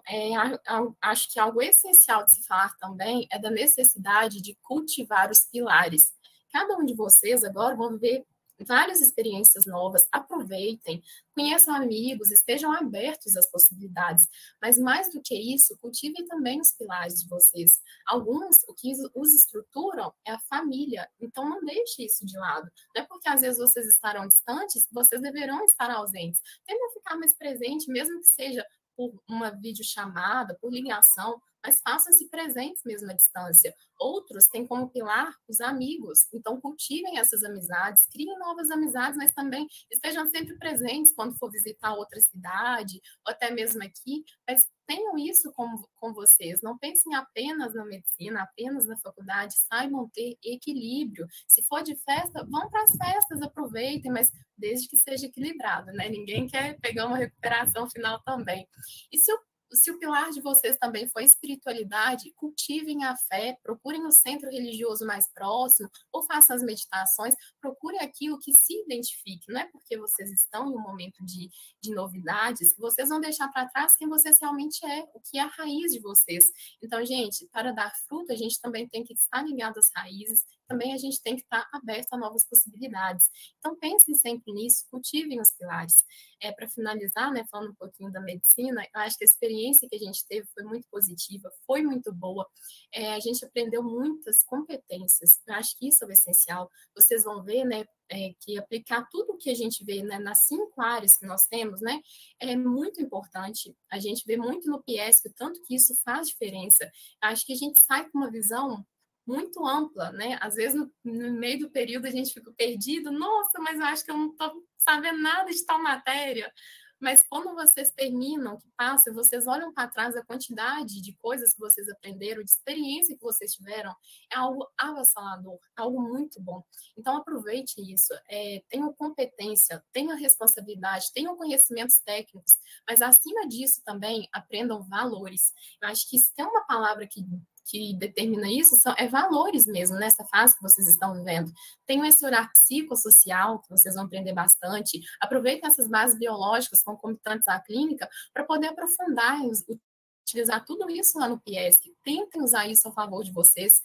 acho que algo essencial de se falar também é da necessidade de cultivar os pilares. Cada um de vocês agora vão ver várias experiências novas, aproveitem, conheçam amigos, estejam abertos às possibilidades, mas mais do que isso, cultivem também os pilares de vocês. Alguns, o que os estruturam é a família, então não deixe isso de lado. Não é porque às vezes vocês estarão distantes, vocês deverão estar ausentes. Tentem ficar mais presente, mesmo que seja por uma videochamada, por ligação, mas façam-se presentes mesmo à distância. Outros têm como pilar os amigos, então cultivem essas amizades, criem novas amizades, mas também estejam sempre presentes quando for visitar outra cidade, ou até mesmo aqui, mas tenham isso com vocês, não pensem apenas na medicina, apenas na faculdade, saibam ter equilíbrio. Se for de festa, vão para as festas, aproveitem, mas desde que seja equilibrado, né? Ninguém quer pegar uma recuperação final também. E se o pilar de vocês também for espiritualidade, cultivem a fé, procurem o centro religioso mais próximo, ou façam as meditações, procurem aquilo que se identifique. Não é porque vocês estão em um momento de novidades que vocês vão deixar para trás quem vocês realmente é, o que é a raiz de vocês. Então, gente, para dar fruto, a gente também tem que estar ligado às raízes, também a gente tem que estar aberto a novas possibilidades. Então, pensem sempre nisso, cultivem os pilares. Para finalizar, né, falando um pouquinho da medicina, eu acho que a experiência que a gente teve foi muito positiva, foi muito boa. A gente aprendeu muitas competências. Eu acho que isso é o essencial. Vocês vão ver, né, que aplicar tudo o que a gente vê, né, nas 5 áreas que nós temos, né, é muito importante. A gente vê muito no PIESC o tanto que isso faz diferença. Eu acho que a gente sai com uma visão muito ampla, né? Às vezes, no meio do período, a gente fica perdido. Nossa, mas eu acho que eu não estou sabendo nada de tal matéria. Mas quando vocês terminam, que passa, vocês olham para trás, a quantidade de coisas que vocês aprenderam, de experiência que vocês tiveram, é algo avassalador, algo muito bom. Então, aproveite isso. Tenham competência, tenham responsabilidade, tenham conhecimentos técnicos, mas, acima disso, também aprendam valores. Eu acho que se tem uma palavra que determina isso, é valores mesmo, nessa fase que vocês estão vivendo. Tenham esse olhar psicossocial, que vocês vão aprender bastante. Aproveitem essas bases biológicas concomitantes à clínica para poder aprofundar, utilizar tudo isso lá no PIESC. Tentem usar isso a favor de vocês.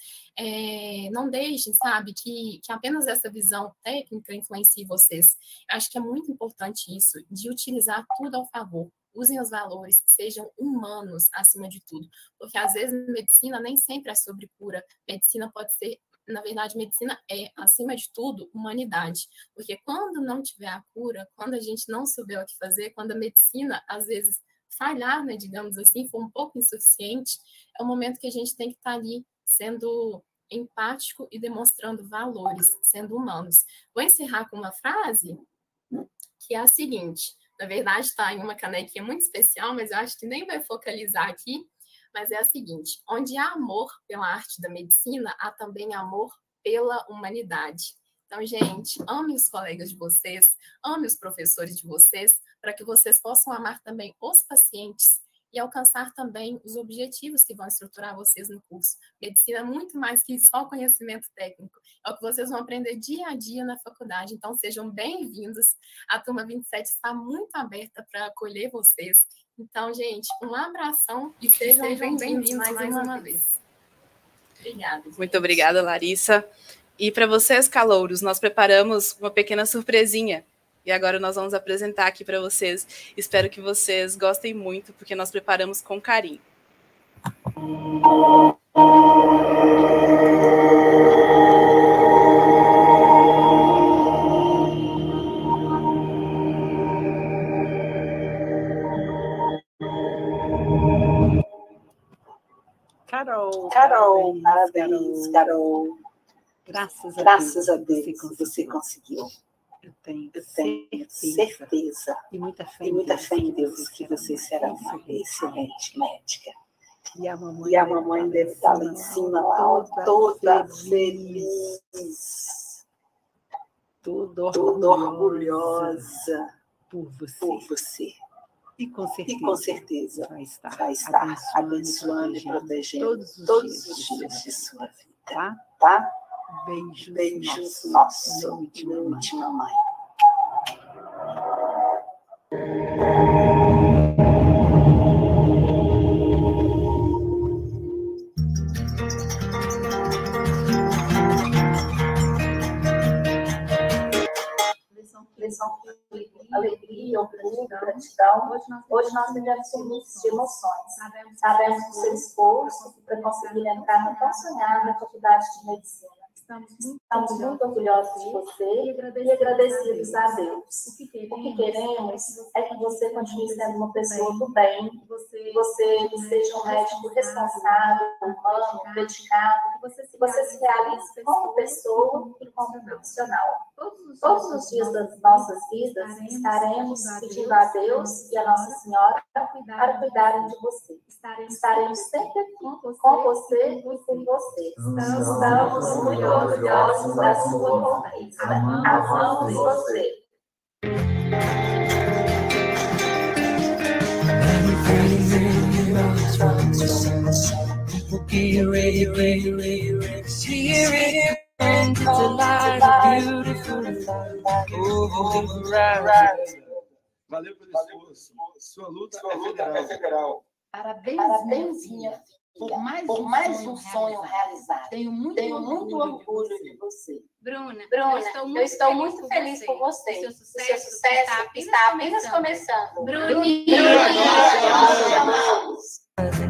Não deixem, sabe, que apenas essa visão técnica influencie vocês. Eu acho que é muito importante isso, de utilizar tudo ao favor. Usem os valores, sejam humanos acima de tudo. Porque, às vezes, medicina nem sempre é sobre cura. Medicina pode ser, na verdade, medicina é, acima de tudo, humanidade. Porque quando não tiver a cura, quando a gente não souber o que fazer, quando a medicina, às vezes, falhar, né, digamos assim, for um pouco insuficiente, é o momento que a gente tem que estar ali sendo empático e demonstrando valores, sendo humanos. Vou encerrar com uma frase que é a seguinte. Na verdade, está em uma canequinha muito especial, mas eu acho que nem vai focalizar aqui. Mas é a seguinte: onde há amor pela arte da medicina, há também amor pela humanidade. Então, gente, ame os colegas de vocês, ame os professores de vocês, para que vocês possam amar também os pacientes e alcançar também os objetivos que vão estruturar vocês no curso. Medicina é muito mais que só conhecimento técnico. É o que vocês vão aprender dia a dia na faculdade. Então, sejam bem-vindos. A turma 27 está muito aberta para acolher vocês. Então, gente, um abração e sejam bem-vindos mais uma vez. Obrigada. Gente. Muito obrigada, Larissa. E para vocês, calouros, nós preparamos uma pequena surpresinha. E agora nós vamos apresentar aqui para vocês. Espero que vocês gostem muito, porque nós preparamos com carinho. Carol, parabéns, Carol. Graças a Deus você conseguiu. Eu tenho certeza e muita fé em Deus que você será uma excelente médica. E a mamãe deve estar lá em cima, lá, toda feliz, toda orgulhosa por você. E com certeza vai estar abençoando e protegendo todos os dias de sua vida. Tá? Beijos nossos, minha última mãe. Alegria, orgulho, gratidão. Hoje nós vivemos felizes de emoções. Sabemos do seu esforço para conseguir entrar na tão sonhada faculdade de medicina. Estamos muito orgulhosos de você e agradecidos a Deus. O que queremos é que você continue sendo uma pessoa do bem, que você seja um médico responsável, humano, dedicado, que você se realize como pessoa e como profissional. Todos os dias das nossas vidas estaremos pedindo a Deus e a Nossa Senhora para cuidarem de você. Estaremos sempre aqui com você e por você. Estamos muito orgulhosos da sua conquista. Amamos você. Valeu pelo esforço. Sua luta é federal. Parabéns, minha filha. Por mais um sonho realizado. Tenho muito orgulho de você. Bruna, eu estou muito feliz por você. O seu sucesso está apenas começando. Bruninha, nós te amamos.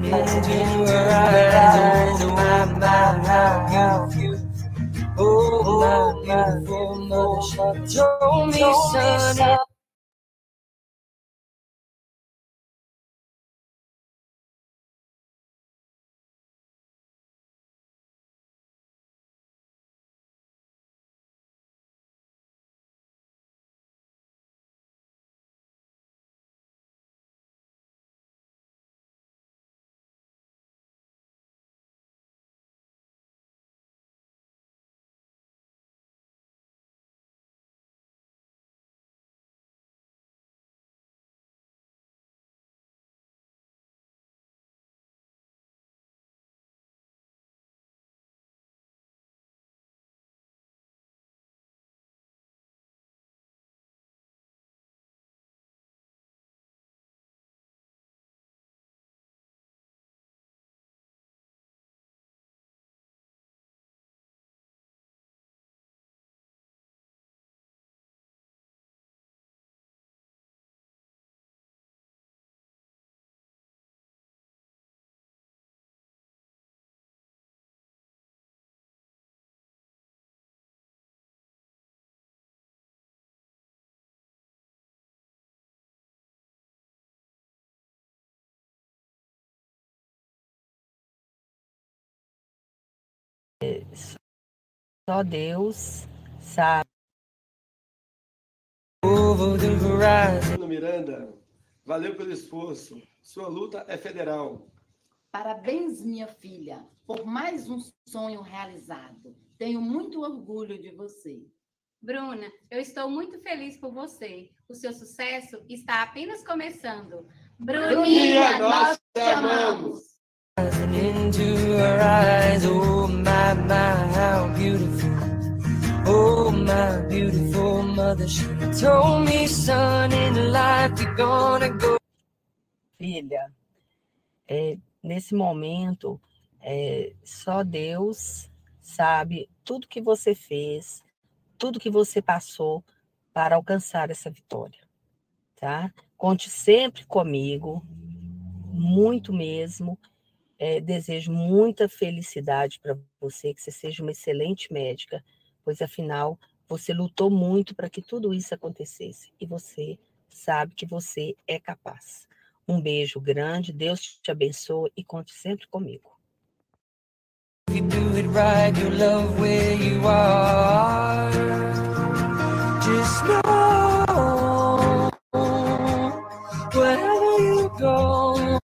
Só Deus sabe. Miranda, valeu pelo esforço. Sua luta é federal. Parabéns, minha filha, por mais um sonho realizado. Tenho muito orgulho de você. Bruna, eu estou muito feliz por você. O seu sucesso está apenas começando. Bruninha, nós te amamos. Into her eyes, oh my, how beautiful. Oh my beautiful mother, she told me, son, in life you're gonna go. Filha, nesse momento, só Deus sabe tudo que você fez, tudo que você passou para alcançar essa vitória, tá? Conte sempre comigo, muito mesmo. Desejo muita felicidade para você, que você seja uma excelente médica, pois afinal você lutou muito para que tudo isso acontecesse e você sabe que você é capaz. Um beijo grande, Deus te abençoe e conte sempre comigo. You do it right, you love where you are. Just know wherever you go.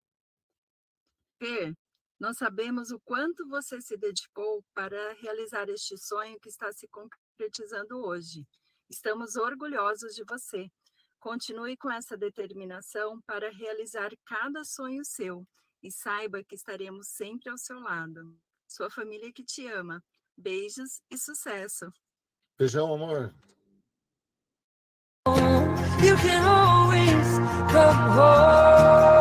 Nós sabemos o quanto você se dedicou para realizar este sonho que está se concretizando hoje. Estamos orgulhosos de você. Continue com essa determinação para realizar cada sonho seu e saiba que estaremos sempre ao seu lado. Sua família que te ama. Beijos e sucesso. Beijão, amor. You can always come home.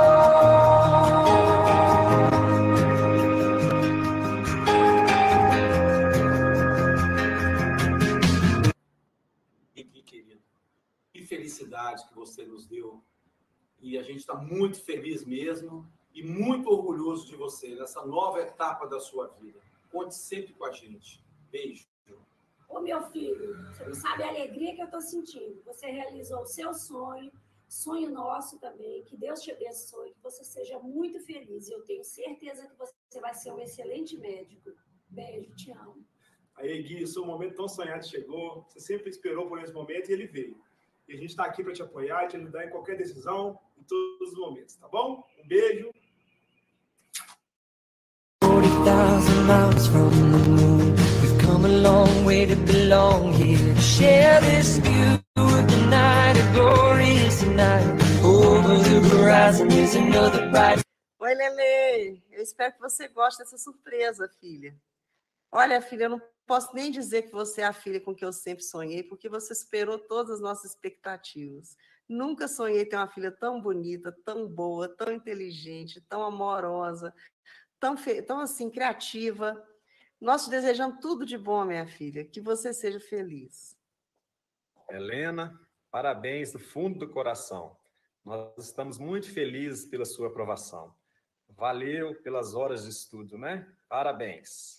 Querido, que felicidade que você nos deu. E a gente está muito feliz mesmo e muito orgulhoso de você nessa nova etapa da sua vida. Conte sempre com a gente. Beijo. Ô, meu filho, você não sabe a alegria que eu estou sentindo. Você realizou o seu sonho, sonho nosso também. Que Deus te abençoe, que você seja muito feliz. Eu tenho certeza que você vai ser um excelente médico. Beijo, te amo. Aí, Gui, o seu momento tão sonhado chegou. Você sempre esperou por esse momento e ele veio. E a gente está aqui para te apoiar, te ajudar em qualquer decisão, em todos os momentos, tá bom? Um beijo. 40,000 miles from the moon, we've come a long way to belong here, to share this view of the night, a glorious night. Over the horizon is another bright. Oi, Lele, eu espero que você goste dessa surpresa, filha. Olha, filha, eu não posso nem dizer que você é a filha com que eu sempre sonhei, porque você superou todas as nossas expectativas. Nunca sonhei ter uma filha tão bonita, tão boa, tão inteligente, tão amorosa, tão assim, criativa. Nós te desejamos tudo de bom, minha filha, que você seja feliz. Helena, parabéns do fundo do coração. Nós estamos muito felizes pela sua aprovação. Valeu pelas horas de estudo, né? Parabéns.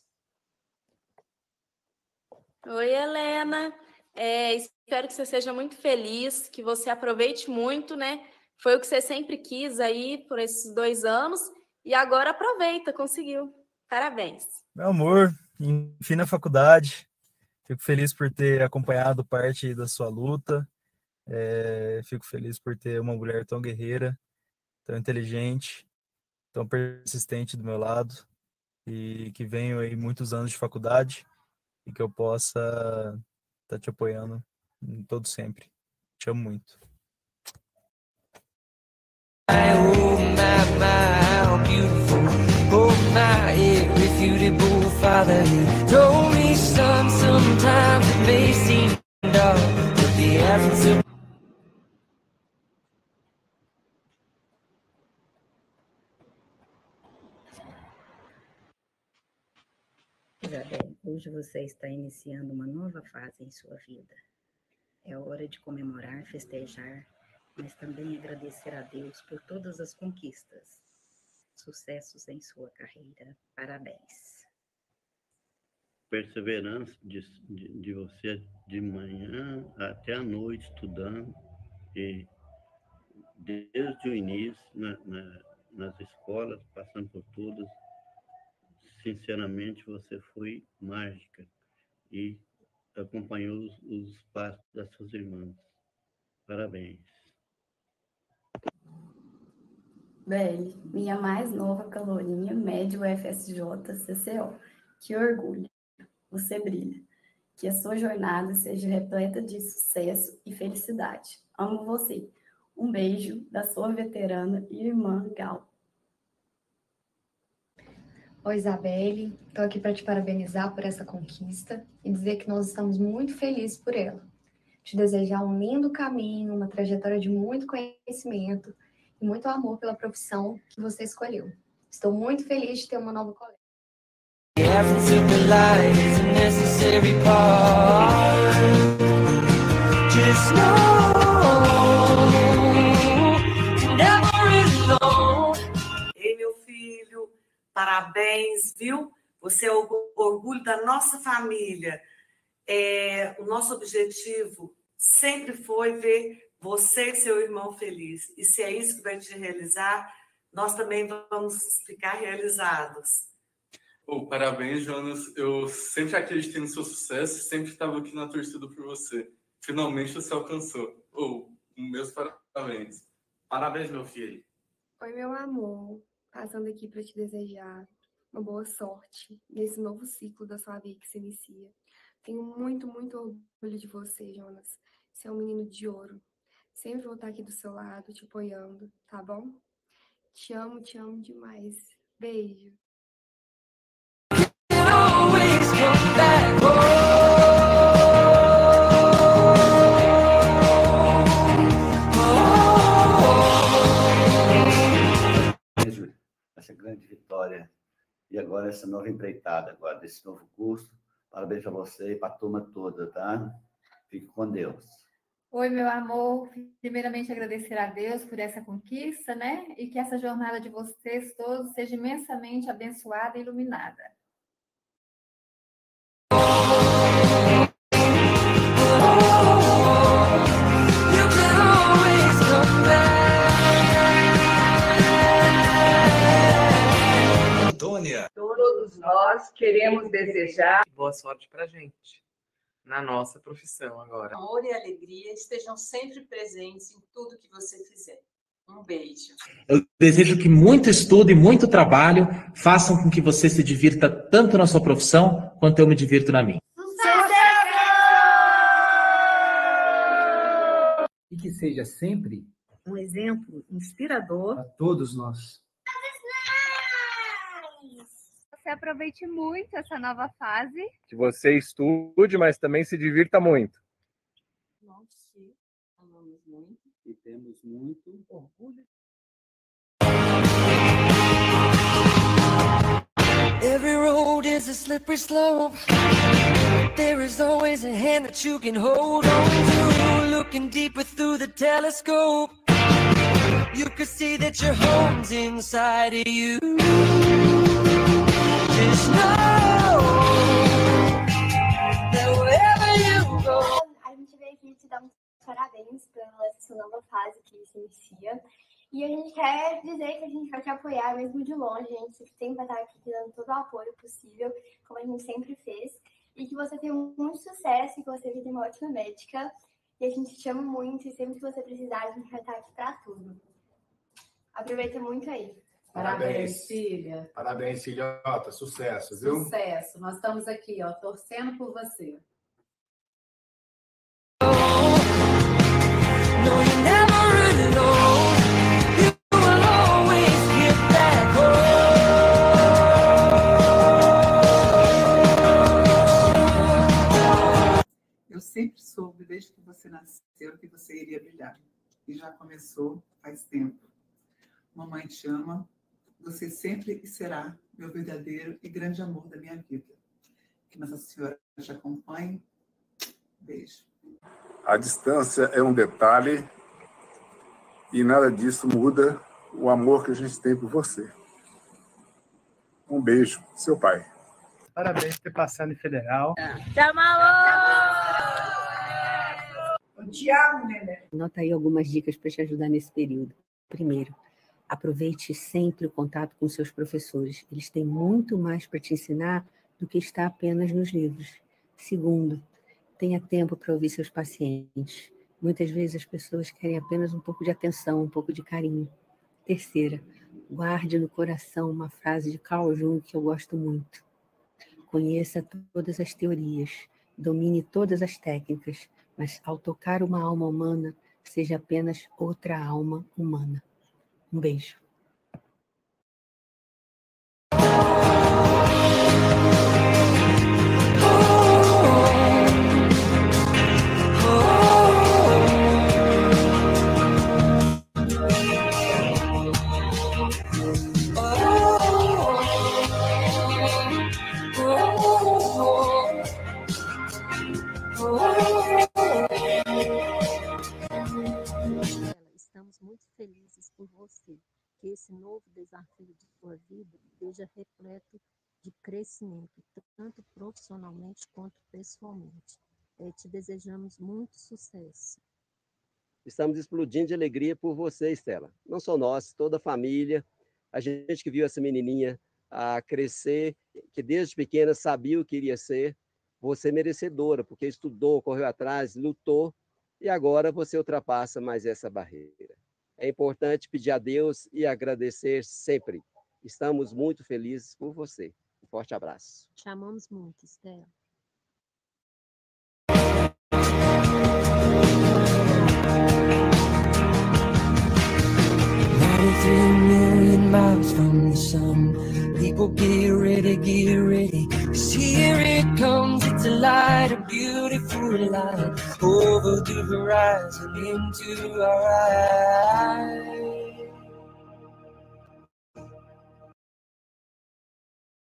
Oi, Helena. Espero que você seja muito feliz, que você aproveite muito, né? Foi o que você sempre quis aí por esses 2 anos e agora aproveita, conseguiu. Parabéns. Meu amor, enfim na faculdade, fico feliz por ter acompanhado parte da sua luta, fico feliz por ter uma mulher tão guerreira, tão inteligente, tão persistente do meu lado e que venho aí muitos anos de faculdade e que eu possa estar te apoiando em todo sempre. Te amo muito. Oh my, how beautiful. Oh my, irrefutable father. He told me, son, sometimes it may seem dark, but the absence of Isabel, hoje você está iniciando uma nova fase em sua vida. É hora de comemorar, festejar, mas também agradecer a Deus por todas as conquistas. Sucessos em sua carreira. Parabéns. Perseverança de você de manhã até a noite estudando e desde o início nas escolas, passando por todas. Sinceramente, você foi mágica e acompanhou os passos das suas irmãs. Parabéns. Belle, minha mais nova calorinha, médio FSJ, CCO. Que orgulho. Você brilha. Que a sua jornada seja repleta de sucesso e felicidade. Amo você. Um beijo da sua veterana e irmã Gal. Oi, Isabelle, estou aqui para te parabenizar por essa conquista e dizer que nós estamos muito felizes por ela. Te desejar um lindo caminho, uma trajetória de muito conhecimento e muito amor pela profissão que você escolheu. Estou muito feliz de ter uma nova colega. Ei, meu filho, parabéns, viu? Você é o orgulho da nossa família. O nosso objetivo sempre foi ver você e seu irmão feliz. E se é isso que vai te realizar, nós também vamos ficar realizados. Parabéns, Jonas. Eu sempre acreditei no seu sucesso, sempre estava aqui na torcida por você. Finalmente você alcançou. Meus parabéns. Parabéns, meu filho. Oi, meu amor. Passando aqui para te desejar uma boa sorte nesse novo ciclo da sua vida que se inicia. Tenho muito, muito orgulho de você, Jonas. Você é um menino de ouro. Sempre vou estar aqui do seu lado, te apoiando, tá bom? Te amo demais. Beijo. e agora essa nova empreitada, agora desse novo curso. Parabéns para você e para a turma toda, tá? Fique com Deus. Oi, meu amor. Primeiramente, agradecer a Deus por essa conquista, né? E que essa jornada de vocês todos seja imensamente abençoada e iluminada. Antônia. Todos nós queremos desejar boa sorte para gente na nossa profissão agora. Amor e alegria estejam sempre presentes em tudo que você fizer. Um beijo. Eu desejo que muito estudo e muito trabalho façam com que você se divirta tanto na sua profissão quanto eu me divirto na minha. E que seja sempre um exemplo inspirador para todos nós. Você aproveite muito essa nova fase. Que você estude, mas também se divirta muito. Nós te amamos muito e temos muito orgulho. Every road is a slippery slope. There is always a hand that you can hold on to. Looking deeper through the telescope, you can see that your home's inside of you. Just know that wherever you go. A gente veio aqui te dar uns parabéns pela sua nova fase que se inicia. E a gente quer dizer que a gente vai te apoiar mesmo de longe. A gente sempre vai estar aqui te dando todo o apoio possível, como a gente sempre fez. E que você tenha muito sucesso e que você tenha uma ótima médica. E a gente te ama muito e sempre que você precisar, a gente vai estar aqui para tudo. Aproveita muito aí. Parabéns, filha. Parabéns, filhota. Sucesso, viu? Sucesso. Nós estamos aqui, ó, torcendo por você. Eu sempre soube, desde que você nasceu, que você iria brilhar. E já começou faz tempo. Mamãe te ama. Você sempre será meu verdadeiro e grande amor da minha vida. Que Nossa Senhora te acompanhe. Beijo. A distância é um detalhe e nada disso muda o amor que a gente tem por você. Um beijo, seu pai. Parabéns por ter passado em federal. Te amo, Nenê. Anota aí algumas dicas para te ajudar nesse período. Primeiro, aproveite sempre o contato com seus professores. Eles têm muito mais para te ensinar do que está apenas nos livros. Segundo, tenha tempo para ouvir seus pacientes. Muitas vezes as pessoas querem apenas um pouco de atenção, um pouco de carinho. Terceira, guarde no coração uma frase de Carl Jung que eu gosto muito. Conheça todas as teorias, domine todas as técnicas, mas ao tocar uma alma humana, seja apenas outra alma humana. Um beijo. Estamos muito felizes por você, que esse novo desafio de sua vida seja repleto de crescimento, tanto profissionalmente quanto pessoalmente. Te desejamos muito sucesso. Estamos explodindo de alegria por você, Estela. Não só nós, toda a família, a gente que viu essa menininha crescer, que desde pequena sabia o que iria ser, você é merecedora, porque estudou, correu atrás, lutou, e agora você ultrapassa mais essa barreira. É importante pedir a Deus e agradecer sempre. Estamos muito felizes por você. Um forte abraço. Te amamos muito, Estela. Miles from the sun, people get ready, 'cause here it comes, it's a light, a beautiful light, over the horizon into our eyes.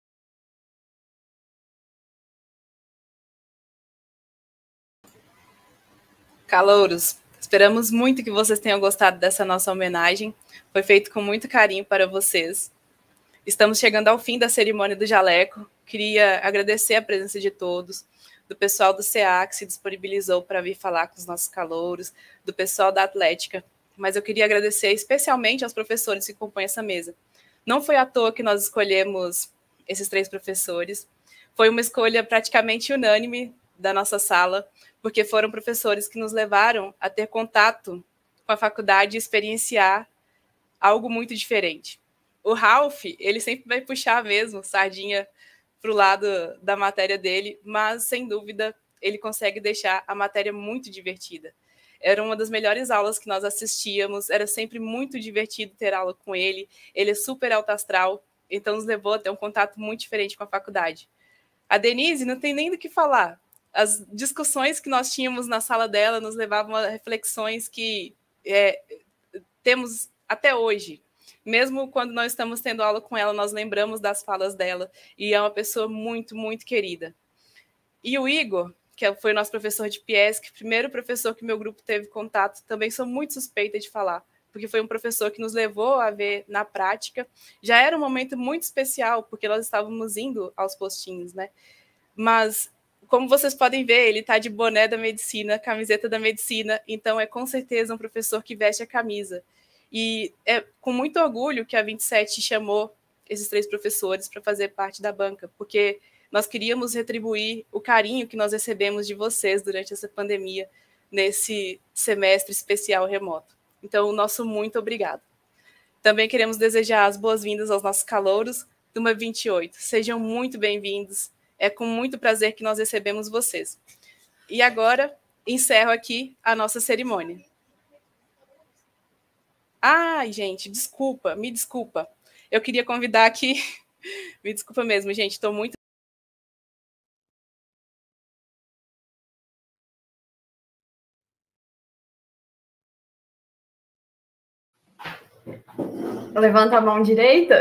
Calouros, esperamos muito que vocês tenham gostado dessa nossa homenagem. Foi feito com muito carinho para vocês. Estamos chegando ao fim da cerimônia do jaleco. Queria agradecer a presença de todos, do pessoal do CA que se disponibilizou para vir falar com os nossos calouros, do pessoal da Atlética, mas eu queria agradecer especialmente aos professores que compõem essa mesa. Não foi à toa que nós escolhemos esses 3 professores, foi uma escolha praticamente unânime da nossa sala, porque foram professores que nos levaram a ter contato com a faculdade e experienciar algo muito diferente. O Ralph, ele sempre vai puxar mesmo sardinha para o lado da matéria dele, mas, sem dúvida, ele consegue deixar a matéria muito divertida. Era uma das melhores aulas que nós assistíamos, era sempre muito divertido ter aula com ele, ele é super alto astral, então nos levou a ter um contato muito diferente com a faculdade. A Denise não tem nem do que falar. As discussões que nós tínhamos na sala dela nos levavam a reflexões que temos até hoje. Mesmo quando nós estamos tendo aula com ela, nós lembramos das falas dela, e é uma pessoa muito, muito querida. E o Igor, que foi o nosso professor de PIESC, primeiro professor que meu grupo teve contato, também sou muito suspeita de falar, porque foi um professor que nos levou a ver na prática. Já era um momento muito especial, porque nós estávamos indo aos postinhos, né? Mas, como vocês podem ver, ele está de boné da medicina, camiseta da medicina, então é com certeza um professor que veste a camisa. E é com muito orgulho que a 27 chamou esses 3 professores para fazer parte da banca, porque nós queríamos retribuir o carinho que nós recebemos de vocês durante essa pandemia, nesse semestre especial remoto. Então, o nosso muito obrigado. Também queremos desejar as boas-vindas aos nossos calouros, turma 28. Sejam muito bem-vindos. É com muito prazer que nós recebemos vocês. E agora, encerro aqui a nossa cerimônia. Ai, gente, desculpa, me desculpa. Eu queria convidar aqui... Me desculpa mesmo, gente, estou muito... Levanta a mão direita.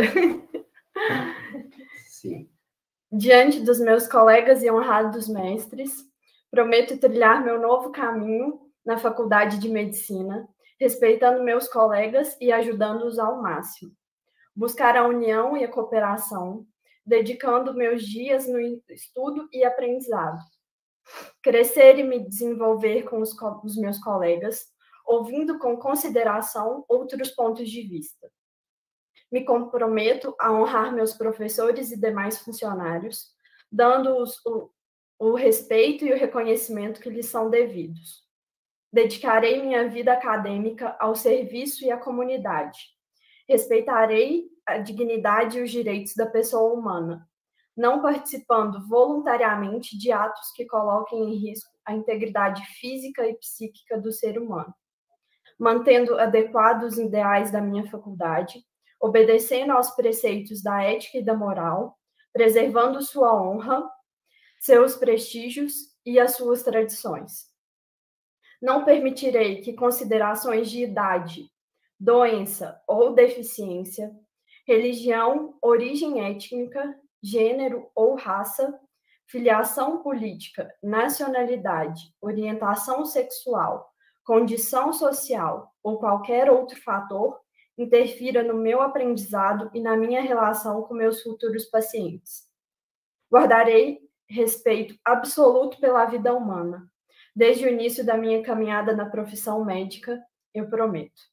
Sim. Diante dos meus colegas e honrados mestres, prometo trilhar meu novo caminho na Faculdade de Medicina, respeitando meus colegas e ajudando-os ao máximo. Buscar a união e a cooperação, dedicando meus dias no estudo e aprendizado. Crescer e me desenvolver com os meus colegas, ouvindo com consideração outros pontos de vista. Me comprometo a honrar meus professores e demais funcionários, dando-os o respeito e o reconhecimento que lhes são devidos. Dedicarei minha vida acadêmica ao serviço e à comunidade. Respeitarei a dignidade e os direitos da pessoa humana, não participando voluntariamente de atos que coloquem em risco a integridade física e psíquica do ser humano. Mantendo adequados os ideais da minha faculdade, obedecendo aos preceitos da ética e da moral, preservando sua honra, seus prestígios e as suas tradições. Não permitirei que considerações de idade, doença ou deficiência, religião, origem étnica, gênero ou raça, filiação política, nacionalidade, orientação sexual, condição social ou qualquer outro fator interfira no meu aprendizado e na minha relação com meus futuros pacientes. Guardarei respeito absoluto pela vida humana. Desde o início da minha caminhada na profissão médica, eu prometo.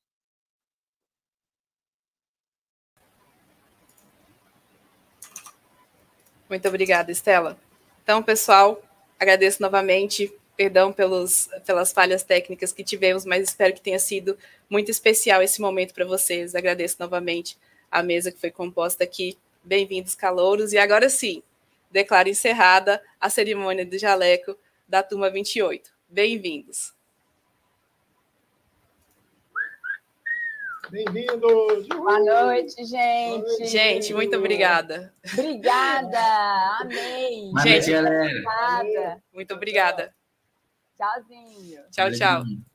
Muito obrigada, Estela. Então, pessoal, agradeço novamente, perdão pelas falhas técnicas que tivemos, mas espero que tenha sido muito especial esse momento para vocês. Agradeço novamente a mesa que foi composta aqui. Bem-vindos, calouros. E agora sim, declaro encerrada a cerimônia do jaleco da turma 28. Bem-vindos. Bem-vindos! Boa noite, gente. Boa noite. Gente, muito obrigada. Obrigada, amei. Gente, galera. Muito obrigada. Tchauzinho. Tchau, tchau.